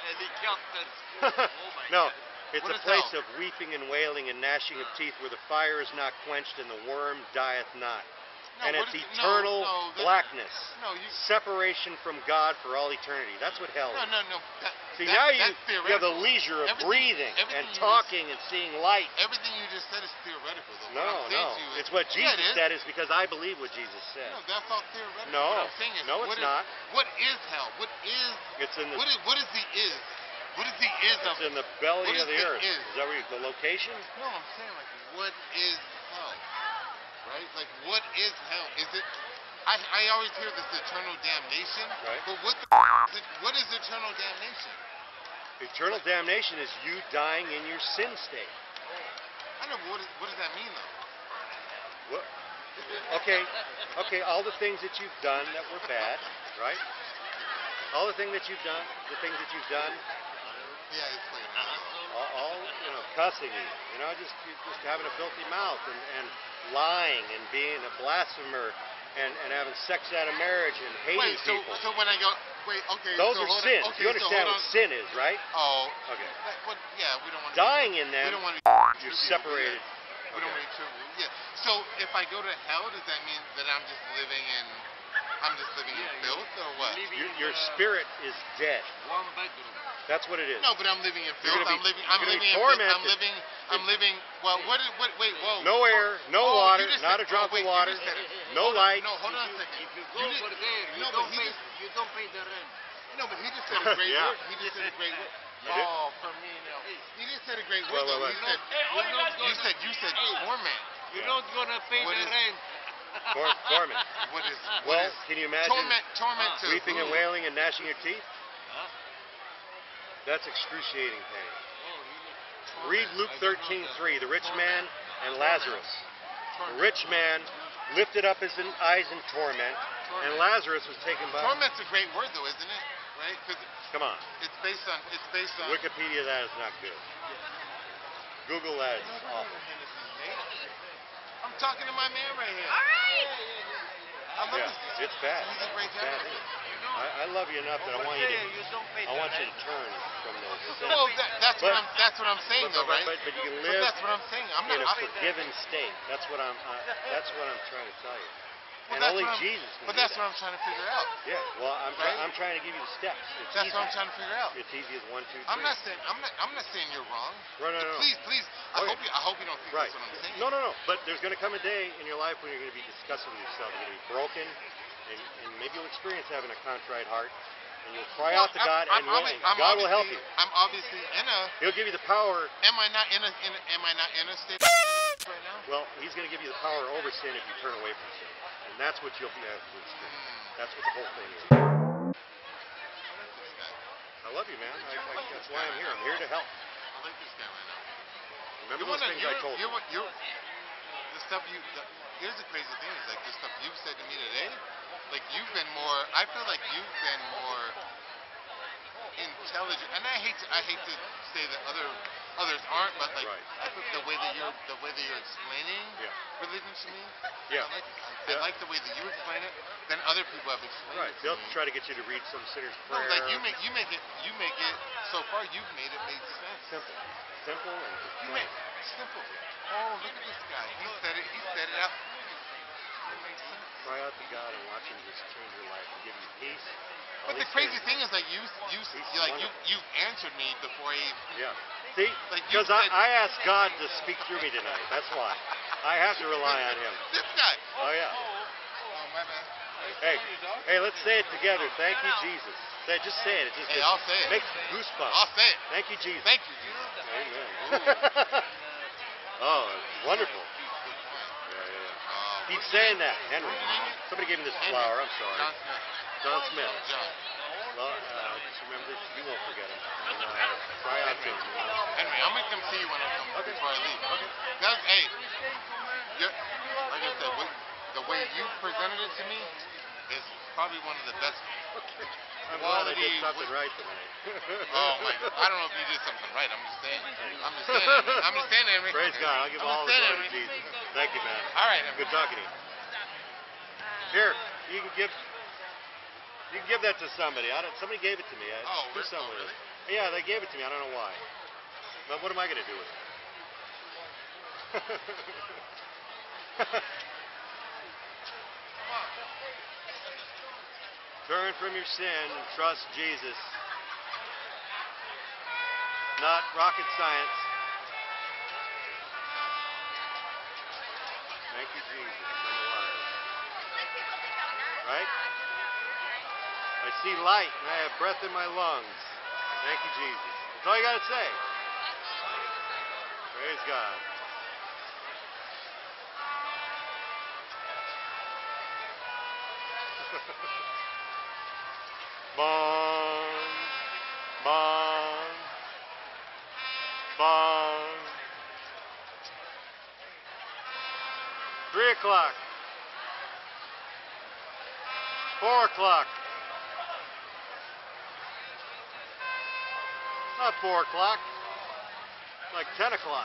No, it's What a is place hell? of weeping and wailing and gnashing of teeth where the fire is not quenched and the worm dieth not. No, and what it's is it? No, eternal no, that's- blackness. No, you. Separation from God for all eternity. That's what hell No, is. no, no. That, See, that, now you, that's you have the theoretical. leisure of Everything- breathing and everything you talking and seeing light. Everything you just said is theoretical, though. No, what I'm saying no. to you is, It's what yeah, Jesus it is. said is because I believe what Jesus said. No, that's all theoretical. No. What I'm saying is, No, it's what is- not. What is hell? What is? It's in the What is? What is the is? What is the is of? it's in the belly what of is the the earth. is? Is that where you, the location? No, I'm saying like, what is hell? Right? Like, what is hell? Is it? I I always hear this eternal damnation. Right. But what the f- is it, what is eternal damnation? Eternal damnation is you dying in your sin state. I know. But what, is, what does that mean though? What? Okay, okay, all the things that you've done that were bad, right? All the things that you've done, the things that you've done, Yeah, explain that. all, all you know, cussing, you know, just just having a filthy mouth and, and lying and being a blasphemer and, and having sex out of marriage and hating Wait, so people. so when I go, wait, okay. Those so are hold sins. On, okay, You understand so what hold on. sin is, right? Oh. Okay. That, what, yeah, we don't want to. Dying in We them, don't want to. Be you're trivial, separated. Yeah. We don't want to be trivial. Yeah. So if I go to hell, does that mean that I'm just living in, I'm just living in filth or what? Your, your spirit is dead. One bedroom. That's what it is. No, but I'm living in You're filth. gonna I'm be- living. you're I'm gonna be living in filth. I'm tormented. living. I'm living. Well, what? Is, what? Wait. Whoa. No air, no Oh, water, you just not said- a drop oh, wait, of water, You just said it. no Hold on, light. No, hold on a second. If you go You did- over there, you no, but don't he pay. just- You don't pay the rent. No, but he just said a great Yeah. word. He just said a great word. You did? Oh, for me now. He just said a great Wait, word. though. wait, He wait. said. You're not You gonna, said. You said torment. you're Yeah. not gonna pay What the is- rent. Tor- torment. What is? What Well, is can you imagine torment? Torment to weeping who? and wailing and gnashing your teeth? Huh? That's excruciating pain. Oh, really? Read Luke I don't know thirteen that. three, the rich man and Torment. Lazarus. The Torment. rich man lifted up his eyes in torment, and Torment. Lazarus was taken by... Torment's a great word, though, isn't it? Right? Because Come on. it's based on. It's based on. Wikipedia, that is not good. Google that, it's awful. I'm talking to my man right here. All right. I love Yeah, this. it's bad. He's a great It's bad. guy. I, I love you enough that I want you Over to... there, you don't pay I the want you rent. to turn from those sins. Well, that, that's But- what I'm. That's what I'm saying, But, though, but, right? but, but you can But live that's what I'm saying. I'm in not. a I, forgiven state. That's what I'm. Uh, that's what I'm trying to tell you. well, and that's only what I'm- Jesus can But do that's that. what I'm trying to figure out. Yeah. Well, I'm. Try, Right? I'm trying to give you the steps. It's That's easy. what I'm trying to figure out. It's easy as one, two, three. I'm not saying. I'm not. I'm not saying you're wrong. No, no, no. Please, please. I Oh, hope yeah. you. I hope you don't think Right. that's what I'm saying. No, no, no. But there's going to come a day in your life when you're going to be disgusted with yourself. You're going to be broken, and, and maybe you'll experience having a contrite heart, and you'll cry Well, out to God, I'm, and, I'm, when- obvi- I'm God will help obviously- you. I'm obviously in a. He'll give you the power. Am I not in a? In a am I not in a state right now? Well, He's going to give you the power over sin if you turn away from sin, and that's what you'll be able to experience. That's what the whole thing is. I love you, man. I, I, that's why I'm here. I'm here to help. I like this guy right now. Remember You those wanna, things you, I told you, you. you, this stuff you. The, here's the crazy thing is like the stuff you've said to me today. Like you've been more. I feel like you've been more intelligent, and I hate to. I hate to say that other others aren't, but like Right. I think the way that you're the way that you're explaining Yeah. religion to me. Yeah. I like I, I Yeah. like the way that you explain it. Then other people have explained Right. it to They'll me. try to get you to read some sinner's No, prayer. like you make you make it you make it so far you've made it make sense. Simple. Simple and just You plain. make simple. Oh, look at this guy. He said it. He said it out. It makes sense. Cry out to God and watch Him just change your life and give you peace. But All the these crazy things. thing is, like you, you, He's you like you, wonderful. you've answered me before I. even- Yeah. See, Like you because I, said- I asked God to speak through me tonight. That's why. I have to rely on Him. This guy. Oh yeah. Oh my bad. Hey, hey, let's say it together. Thank you, Jesus. Say it, just say it. It just Hey, it I'll say it. makes goosebumps. I'll say it. Thank you, Jesus. Thank you, Jesus. Amen. Oh, it's wonderful. Good point. Yeah, yeah, yeah. Uh, Keep what's saying your that, name? Henry. What's your name? Somebody gave me this Henry. flower. I'm sorry. John Smith. John Smith. John. Well, uh, just remember this. You won't forget him. And, uh, cry out to Henry. him. You know? Henry, I'm gonna come see you when I come Okay. before I leave. Okay. That's, hey, you're, like I said, what, the way you presented it to me is probably one of the best. I'm glad I did Quality something would- right tonight. Oh my! I don't know if you did something right. I'm just saying. I'm just saying. Henry. I'm just saying, Henry. Praise God. I'll give I'm all just the saying, glory to Henry. Jesus. Thank you, man. All right, Henry. Good talking to you. Here, you can give. You can give that to somebody. I don't. Somebody gave it to me. I, Oh, do re- something oh, with really? it. Yeah, they gave it to me. I don't know why. But what am I going to do with it? Turn from your sin and trust Jesus. Not rocket science. Thank you, Jesus. I'm alive. Right? I see light and I have breath in my lungs. Thank you, Jesus. That's all you got to say. Praise God. Bong, bong, bong. Three o'clock. Four o'clock. Not four o'clock. Like ten o'clock.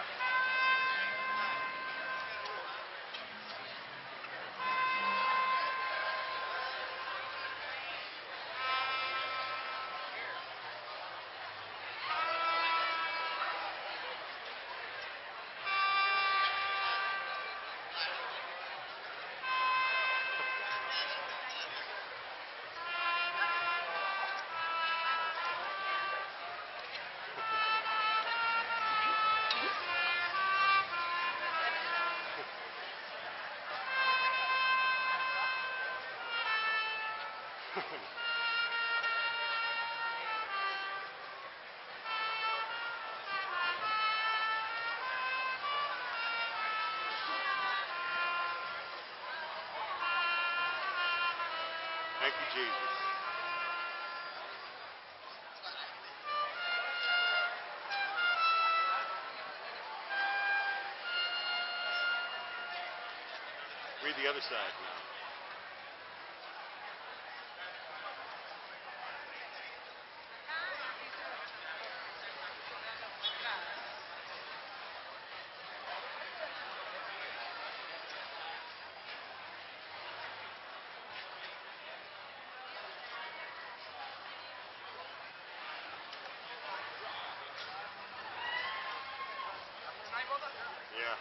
Thank you, Jesus. Read the other side now. Yeah.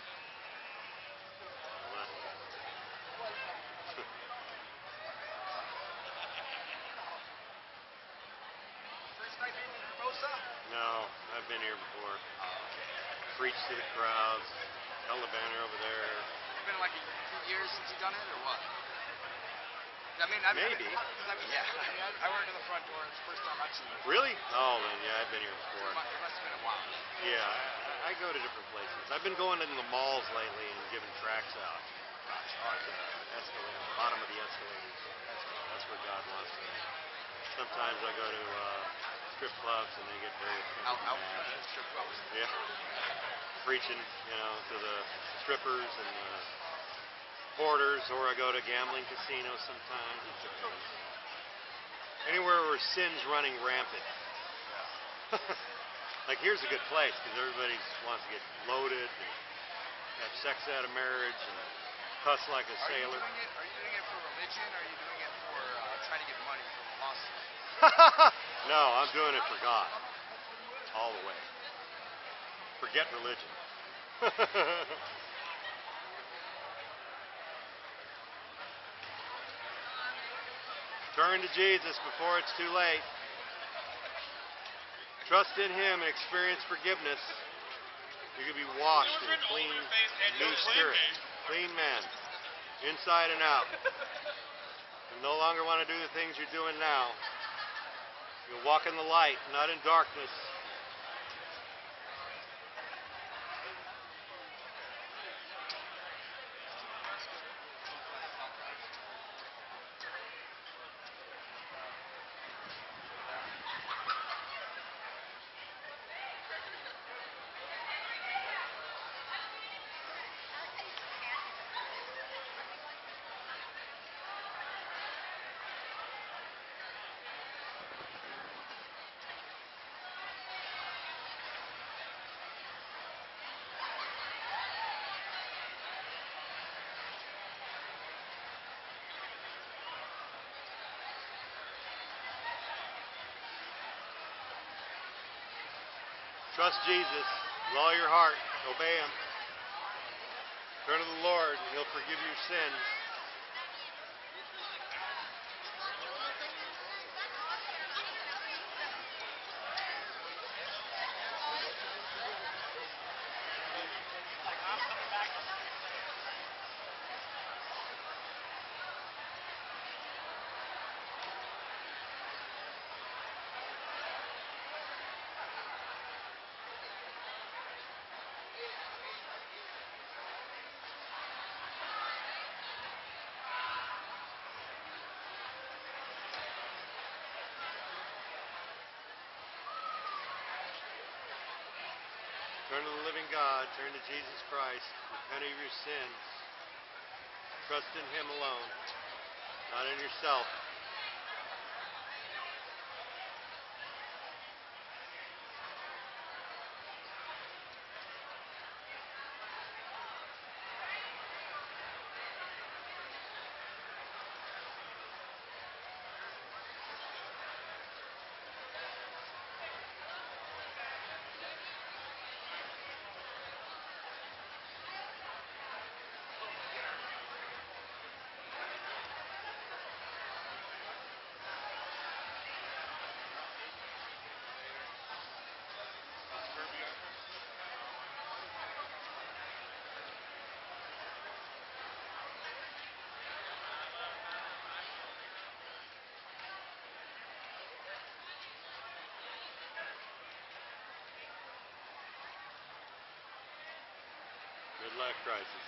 First night in Hermosa? No, I've been here before. Preached to the crowds, held a banner over there. It's been like a few years since you've done it, or what? I mean, I Maybe. I mean, yeah. I, mean, I, I worked in the front door. It's the first time I've seen it. Really? Oh, then yeah, I've been here before. It must, it must have been a while. Yeah, I, I go to different places. I've been going into the malls lately and giving tracts out. At the escalator, bottom of the escalators. That's, that's where God wants me. Sometimes I go to uh, strip clubs and they get very Out, offended. out mad. uh, strip clubs. Yeah. preaching, you know, to the strippers and the porters, or I go to gambling casinos sometimes. It depends. Anywhere where sin's running rampant. Like here's a good place because everybody wants to get loaded and have sex out of marriage and cuss like a Are you sailor. doing it? Are you doing it for religion, or are you doing it for uh, trying to get money from the lawsuit? No, I'm doing it for God. All the way. Forget religion. Turn to Jesus before it's too late. Trust in Him and experience forgiveness. You can be washed in a clean, new spirit. Clean man. Inside and out. You no longer want to do the things you're doing now. You'll walk in the light, not in darkness. Trust Jesus with all your heart. Obey Him. Turn to the Lord, and He'll forgive your sins. Turn to the living God. Turn to Jesus Christ. Repent of your sins. Trust in Him alone, not in yourself. Midlife crisis.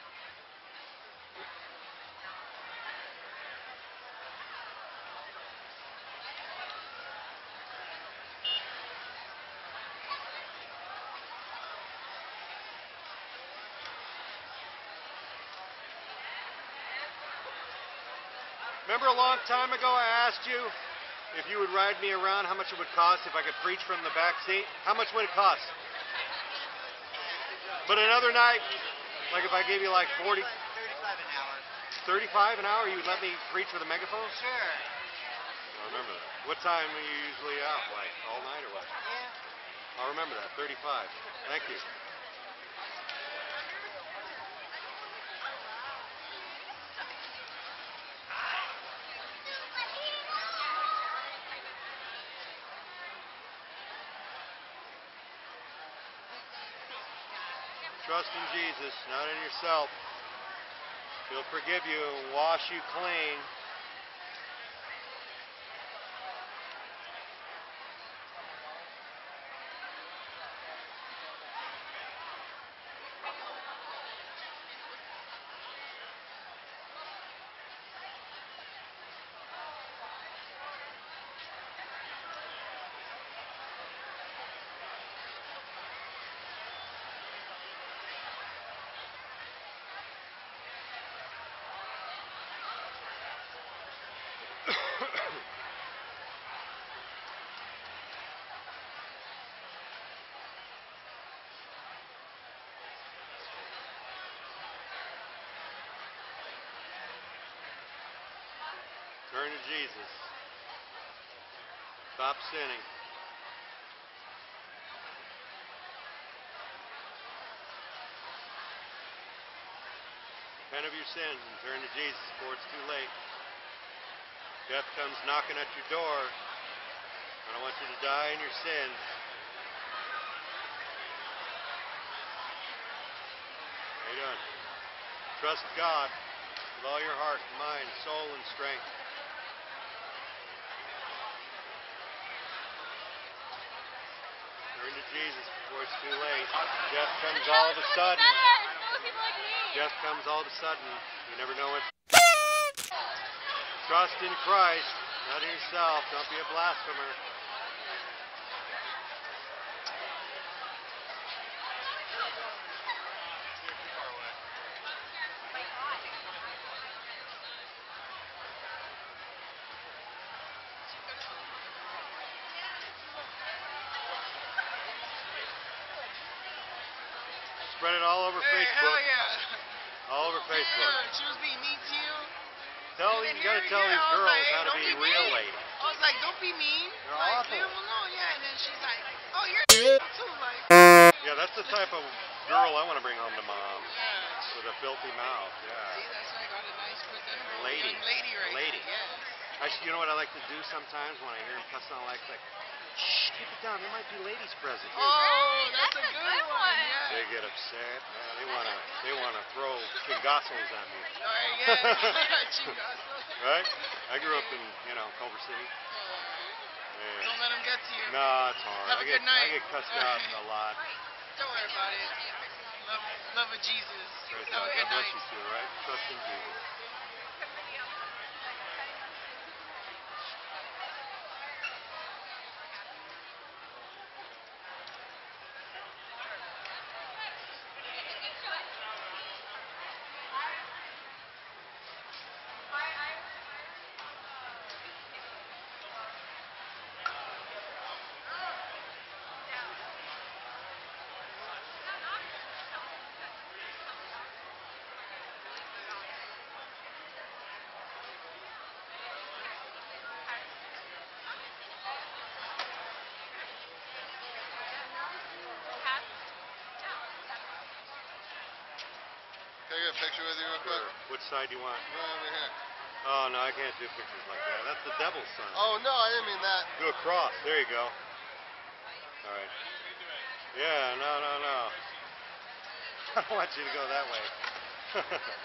Remember a long time ago I asked you if you would ride me around, how much it would cost if I could preach from the back seat? How much would it cost? But another night, like if I gave you like forty, thirty-five an hour. thirty-five an hour, you would let me preach with a megaphone? Sure. I'll remember that. What time are you usually out? Like all night or what? Yeah. I'll remember that. thirty-five. Thank you. Trust in Jesus, not in yourself. He'll forgive you and wash you clean. Turn to Jesus. Stop sinning. Repent of your sins and turn to Jesus before it's too late. Death comes knocking at your door. I don't want you to die in your sins. How you doing? Trust God with all your heart, mind, soul, and strength. Turn to Jesus before it's too late. Death comes all of a sudden. Death comes all of a sudden. You never know what. Trust in Christ, not in yourself. Don't be a blasphemer. Spread it all over Hey, Facebook. hell yeah. All over Facebook. Yeah, she was being mean to you. Tell And you then gotta here- tell here these I was girls like, how to "Don't be be real mean." ladies. I was like, don't be mean. They're like, awful. leave them alone, yeah. And then she's like, oh, you're too, like. Yeah, that's the type of girl I want to bring home to mom. Yeah. With a filthy mouth. See, Yeah. that's why I got a nice presentable Lady. young lady right Lady. now. Yes. Actually, you know what I like to do sometimes when I hear them cussing? I like like, shh, keep it down. There might be ladies present here. Oh, that's, a good, one. Yeah. They get upset. Man, they wanna they wanna throw chingazos at me. Alright, yeah. Chingazos. Right? I grew up in, you know, Culver City. Alright. Yeah. Don't let them get to you. No, it's hard. Have I a get good night. I get cussed out a lot. Don't worry about it. Love, love of Jesus. Praise Have God. a good God bless night. you too, right? Trust in Jesus. Can I get a picture with you real quick? Sure. Which side do you want? Right over here. Oh no, I can't do pictures like that. That's the devil's son. Oh no, I didn't mean that. Do a cross. There you go. All right. Yeah, no, no, no. I don't want you to go that way. Yo,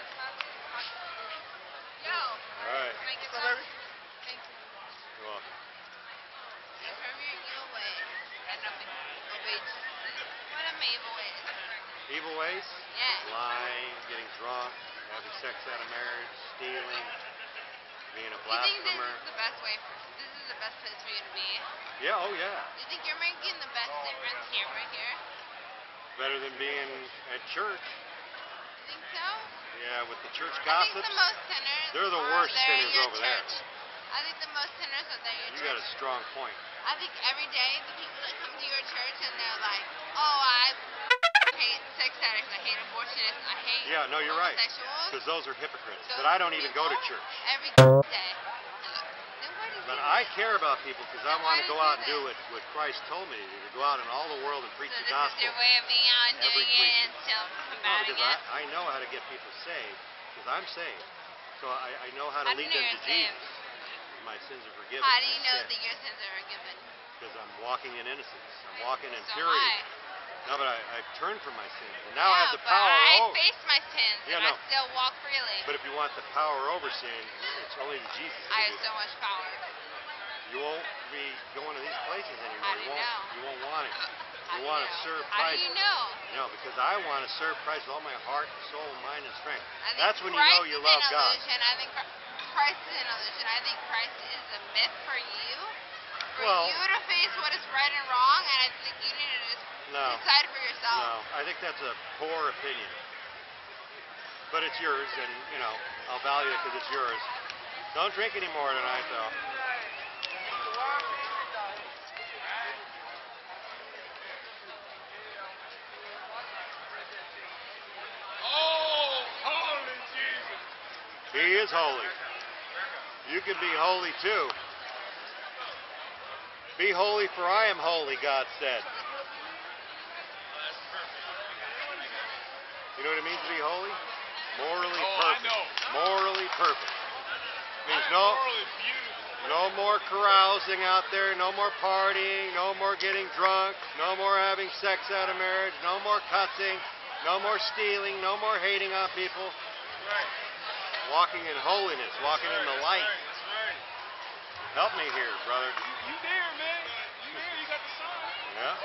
All right. can I get What's up, some? baby? Thank you. You're welcome. If I'm your evil way, and I'm obey Jesus. What am I evil ways? Evil ways? Yeah. Lying, getting drunk, having sex out of marriage, stealing, being a Do you think this blasphemer. is the best way for, this is the best place for you to be? Yeah, oh yeah. Do you think you're making the best difference here, right here? Better than being at church. You think so? Yeah, with the church I think gossips. the most sinners They're the are worst there in sinners your over there. church. I think the most sinners are there in your You church. got a strong point. I think every day the people that come to your church and they're like, oh, I hate sex addicts, I hate abortionists, I hate Yeah, no, you're right. homosexuals. Because those are hypocrites. Those But I don't even go to people church. Every day. Hello. Then why do you But do I this? care about people because I Then want why to do go you out do and do this? what, what Christ told me to do, to go out in all the world and preach So the this gospel. is your way of being out and Every doing it preacher. and still No, combating because I, it? I know how to get people saved because I'm saved. So I, I know how to How do lead you know them to you're saved? Jesus. My sins are forgiven. How do you know that your sins are forgiven? Because I'm walking in innocence. I'm walking in So purity. I. No, but I, I've turned from my sins. And now yeah, I have the but power I over. face my sins Yeah, and no. I still walk freely. But if you want the power over sin, it's only to Jesus. I to have do so that. much power. You won't be going to these places anymore. How do you you won't. know? You won't want it. How You do want you to know? serve How Christ. do you know? No, because I want to serve Christ with all my heart, soul, mind, and strength. I think That's when you Christ know you is love an God. illusion. I think Christ is an illusion. I think Christ is a myth for you. For Well- you to face what is right and wrong, and I think you need to just No. decide for yourself. No, I think that's a poor opinion. But it's yours, and, you know, I'll value it because it's yours. Don't drink any more tonight, though. Oh, holy Jesus. He is holy. You can be holy too. Be holy, for I am holy, God said. You know what it means to be holy? Morally Oh, I perfect. know. Morally perfect. Means no, Morally beautiful. no more carousing out there, no more partying, no more getting drunk, no more having sex out of marriage, no more cussing, no more stealing, no more hating on people. Right. Walking in holiness, walking in the light. That's right. Help me here, brother. You, you there, man. You there. You got the sign. Yeah.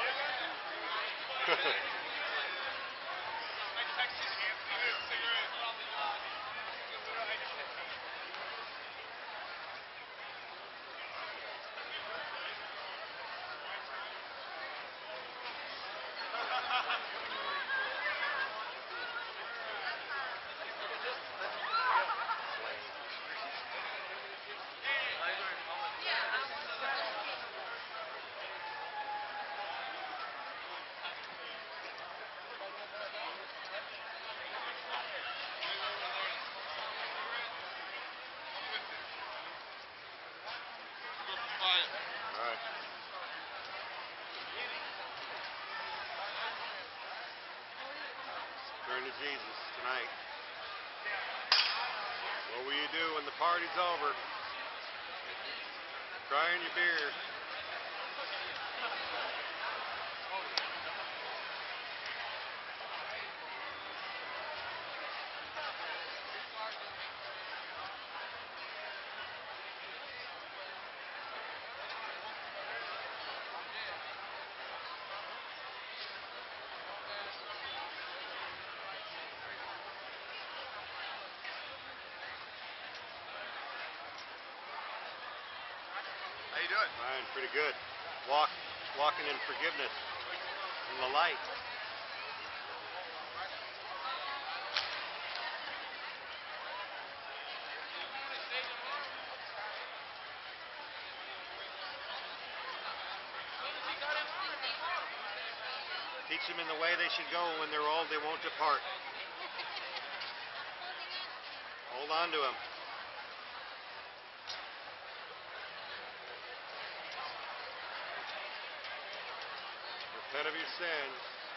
All right. Turn to Jesus tonight. What will you do when the party's over? Crying your beer. How you doing? Fine, pretty good. Walk, walking in forgiveness, in the light. Teach them in the way they should go. When they're old, they won't depart. Hold on to them. Repent of your sins.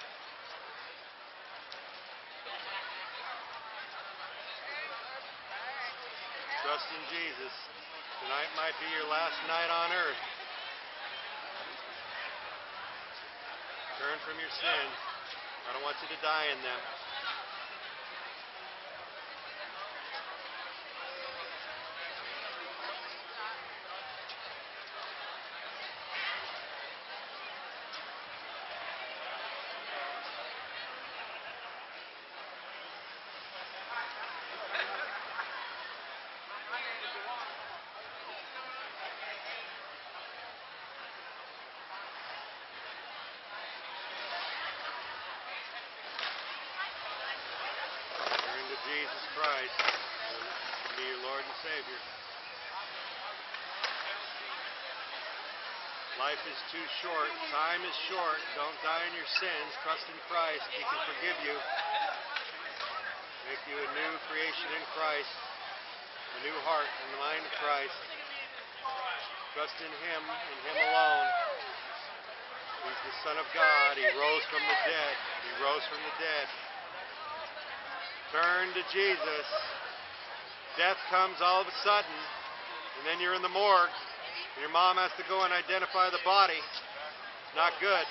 Trust in Jesus. Tonight might be your last night on earth. Turn from your sin. I don't want you to die in them. Turn to Jesus Christ. He'll be your Lord and Savior. Life is too short. Time is short. Don't die in your sins. Trust in Christ. He can forgive you. Make you a new creation in Christ. A new heart and the mind of Christ. Trust in Him and Him alone. He's the Son of God. He rose from the dead. He rose from the dead. Turn to Jesus. Death comes all of a sudden, and then you're in the morgue. And your mom has to go and identify the body. Not good.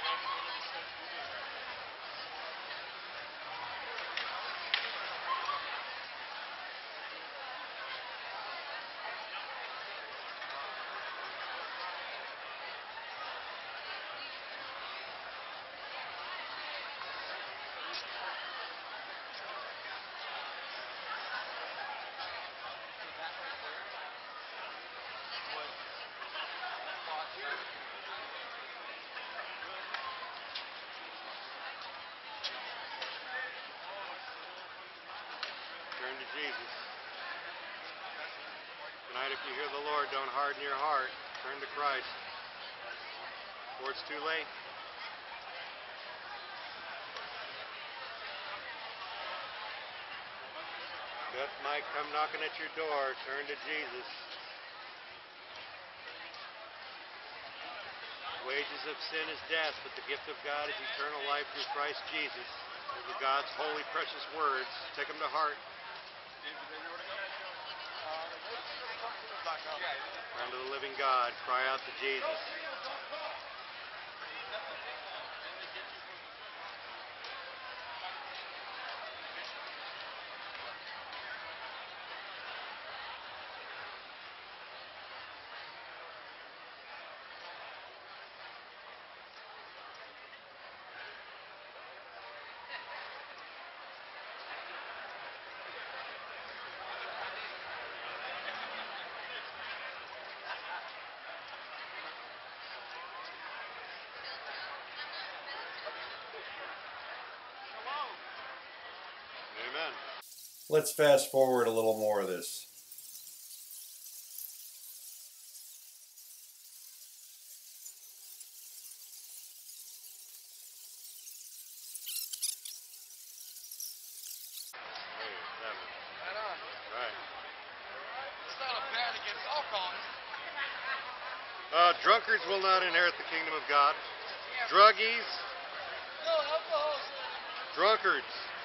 Turn to Jesus. Tonight, if you hear the Lord, don't harden your heart. Turn to Christ. Before it's too late. Death might come knocking at your door. Turn to Jesus. wages of sin is death, but the gift of God is eternal life through Christ Jesus. Those are God's holy, precious words. Take them to heart. Unto the living God, cry out to Jesus. Amen. Let's fast forward a little more of this. Hey, that one. Right on. Right. It's not a ban against alcohol. Uh, drunkards will not inherit the kingdom of God. Druggies, No, alcohol's drunkards.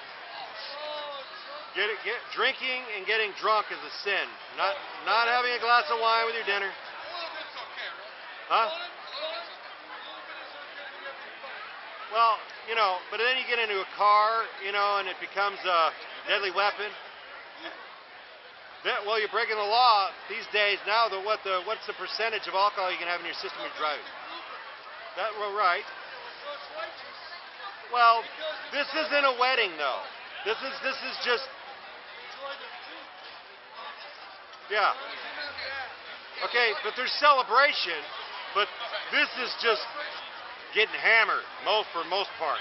Get it, get drinking and getting drunk is a sin. Not not having a glass of wine with your dinner. a little bit's okay, right? Huh? A little bit, a little bit is okay when you have fun. Well, you know, but then you get into a car, you know, and it becomes a deadly weapon. That, well, you're breaking the law these days. Now, the what the what's the percentage of alcohol you can have in your system when you're driving? That well, right. So it's righteous. Well, this isn't a wedding though. This is this is just Enjoy the truth. yeah. Okay, but there's celebration, but this is just getting hammered most for most part.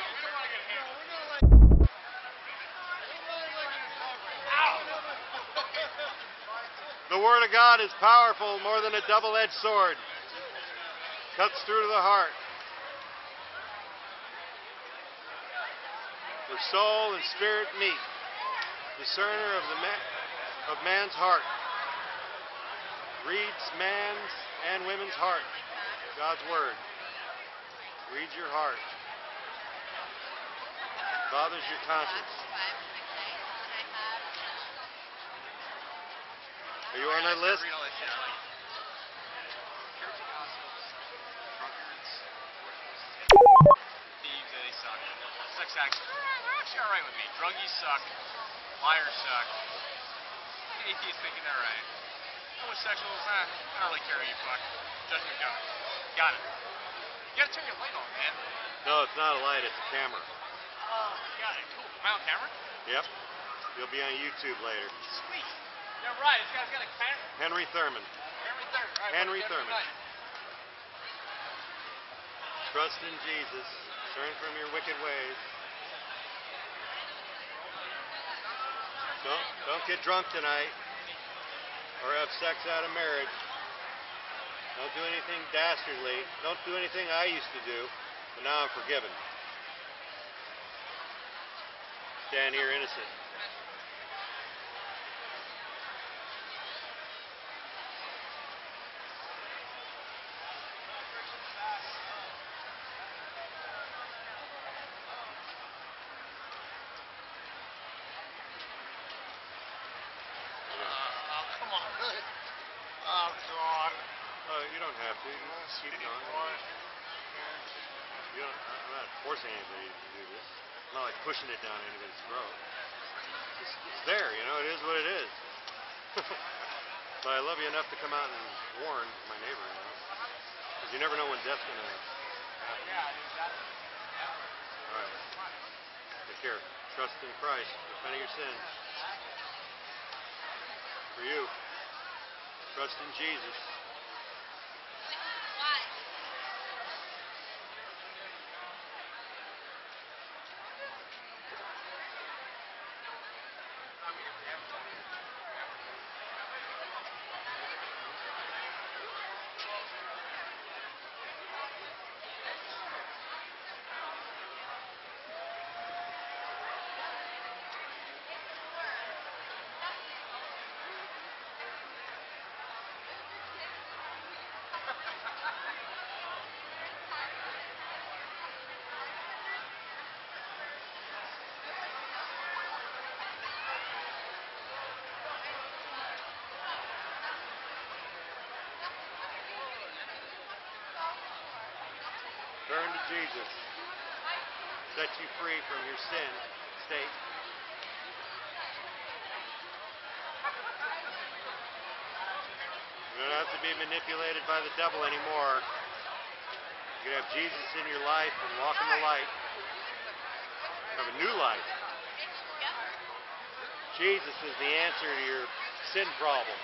The Word of God is powerful, more than a double-edged sword. Cuts through to the heart. For soul and spirit meet. Discerner of the man, of man's heart. Reads man's and women's heart. God's Word. Reads your heart. Bothers your conscience. Are you on that list? Real issue. I like Puritan gospels, drunkards, thieves, they suck. Sex acts, they're actually alright with me. Druggies suck. Liars suck. Atheists thinking they're right. Homosexuals, eh, I don't really care who you fuck. Judgment comes. Got it. You gotta turn your light on, man. No, it's not a light, it's a camera. Oh, got it. Cool. Am I on camera? Yep. You'll be on YouTube later. Sweet. Yeah, right. This guy's got a camera. Henry Thurman. Henry Thurman. All right, Henry buddy, Thurman. good night. Trust in Jesus. Turn from your wicked ways. Don't, don't get drunk tonight or have sex out of marriage. Don't do anything dastardly. Don't do anything I used to do, but now I'm forgiven. Stand here innocent. Come on. Oh, God. Oh, you don't have to. You just keep going. You don't, I'm not forcing anybody to do this. I'm not like pushing it down anybody's throat. It's, it's there, you know. It is what it is. But I love you enough to come out and warn my neighbor, you know. Because you never know when death's going to happen. All right. Take care. Trust in Christ. Repent of your sins. For you, trust in Jesus. Why? Jesus set you free from your sin state. You don't have to be manipulated by the devil anymore. You can have Jesus in your life and walk in the light. Have a new life. Jesus is the answer to your sin problem.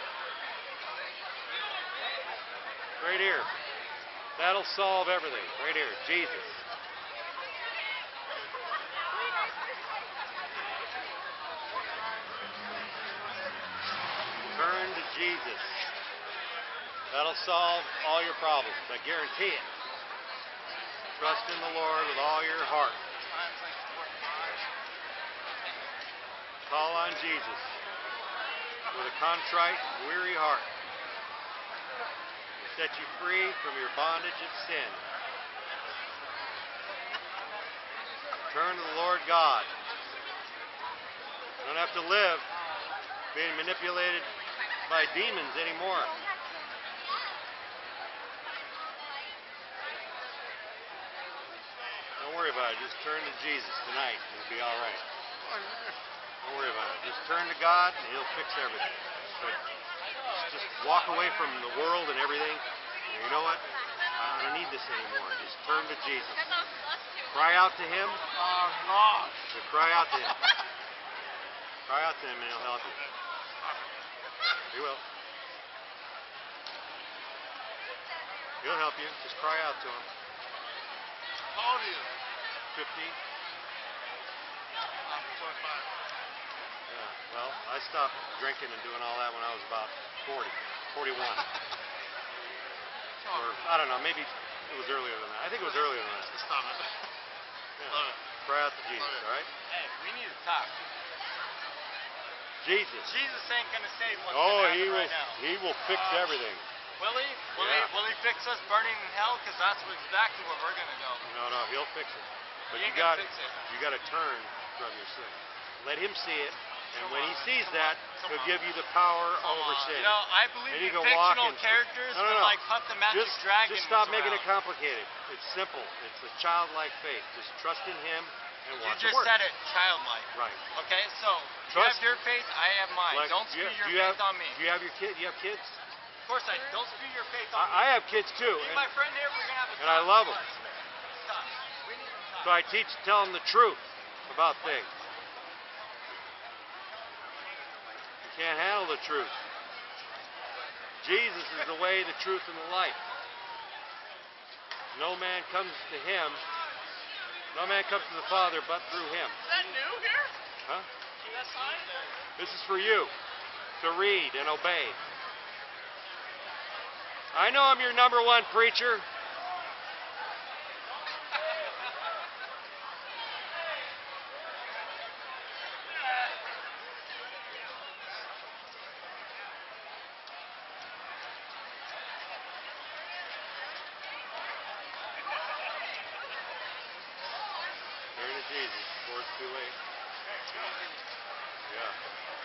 Right here. That'll solve everything. Right here. Jesus. Turn to Jesus. That'll solve all your problems. I guarantee it. Trust in the Lord with all your heart. Call on Jesus with a contrite, weary heart. He'll set you free from your bondage of sin. Turn to the Lord God. You don't have to live being manipulated by demons anymore. Don't worry about it. Just turn to Jesus tonight. It'll be all right. Don't worry about it. Just turn to God and He'll fix everything. But just walk away from the world and everything. And you know what? I don't need this anymore. Just turn to Jesus. Cry out to Him. Oh, God. Just cry out to Him. Cry out to Him and He'll help you. He will. He'll help you. Just cry out to Him. How old are you? fifty. I'm twenty-five. Yeah. Well, I stopped drinking and doing all that when I was about forty. forty-one. Or, I don't know, maybe it was earlier than that. I think it was earlier than that. Stop it. Yeah. Love it. Cry out to Jesus, Love it. all right? Hey, we need to talk. Jesus. Jesus ain't gonna save what's Oh, gonna He happen will. right now. He will fix Uh, everything. Will he? Will Yeah. he? Will he fix us burning in hell? Because that's what- exactly where we're gonna go. No, no, He'll fix it. But He you ain't got gonna fix it. you got to turn from your sin. Let Him see it, and Come when He on, sees come that, on, come He'll on. give you the power Come over on. sin. You know, I believe And you in can walk fictional in- characters, No, no, but no. like Puff the Magic Just, Dragon. just stop was making it around. complicated. It's simple. It's a childlike faith. Just trust in Him and You watch just it work. said it, childlike. Right. Okay, so you Trust- have your faith, I have mine. Like, Don't do you, screw your do you faith have, on me. Do you have your kid? You have kids? Of course I don't screw your faith on me. I, I have kids too, Me and and, my friend here, we're gonna have a and I talk. love Come them. on. Talk. We need to talk. So I teach, tell them the truth about things. You can't handle the truth. Jesus is the way, the truth, and the life. No man comes to Him. No man comes to the Father but through Him. Is that new here? Huh? See that sign? This is for you to read and obey. I know I'm your number one preacher. Turn to Jesus before it's too late. Yeah.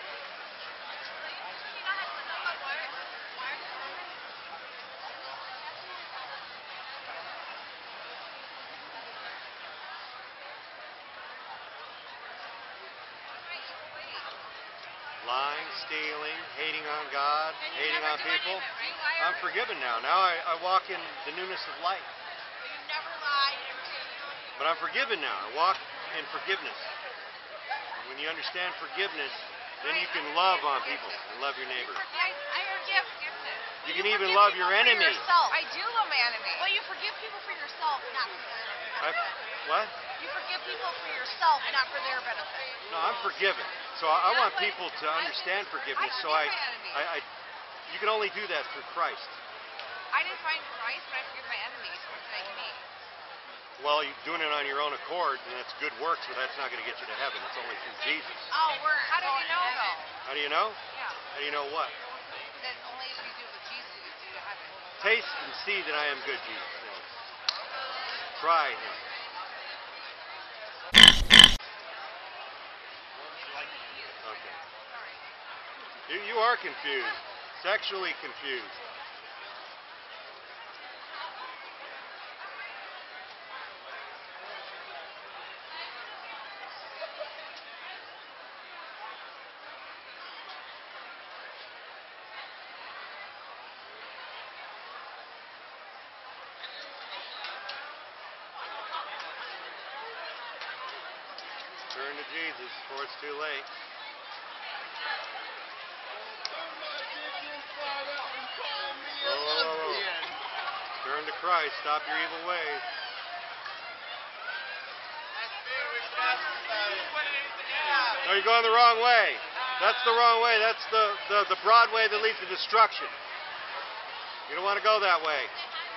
Lying, stealing, hating on God, hating on people. I'm forgiven now. Now I, I walk in the newness of life. You never lie, you never cheat. But I'm forgiven now. I walk in forgiveness. And when you understand forgiveness, then you can love on people and love your neighbor. I, I forgive forgiveness. You can even love your enemy. I do love my enemy. Well, you forgive people for yourself, not for their I, what? You forgive people for yourself, not for their benefit. No, I'm forgiven. So I, I want people to understand forgiveness. So I, I, I, you can only do that through Christ. I didn't find Christ, but I forgive my enemies. What does that mean? Well, you're doing it on your own accord, and that's good works, but that's not going to get you to heaven. It's only through Jesus. Oh, we're. How do you know though? How do you know? Yeah. How do you know what? That only if you do it with Jesus you get to heaven. Taste and see that I am good, Jesus says. Try Him. Okay. You, you are confused. Sexually confused. to Jesus before it's too late. Whoa, whoa, whoa, whoa. Turn to Christ. Stop your evil ways. No, you're going the wrong way. That's the wrong way. That's the, the, the broad way that leads to destruction. You don't want to go that way.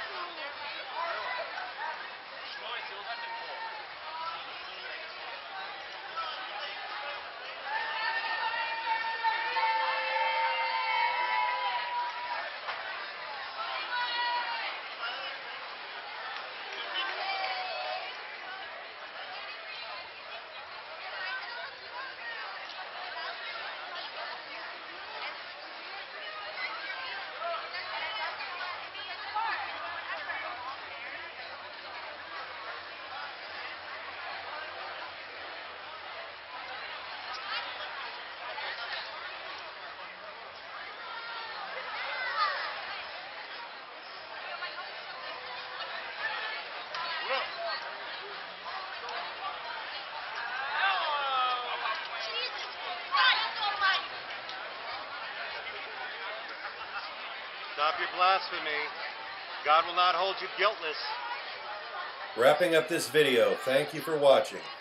Stop your blasphemy. God will not hold you guiltless. Wrapping up this video, thank you for watching.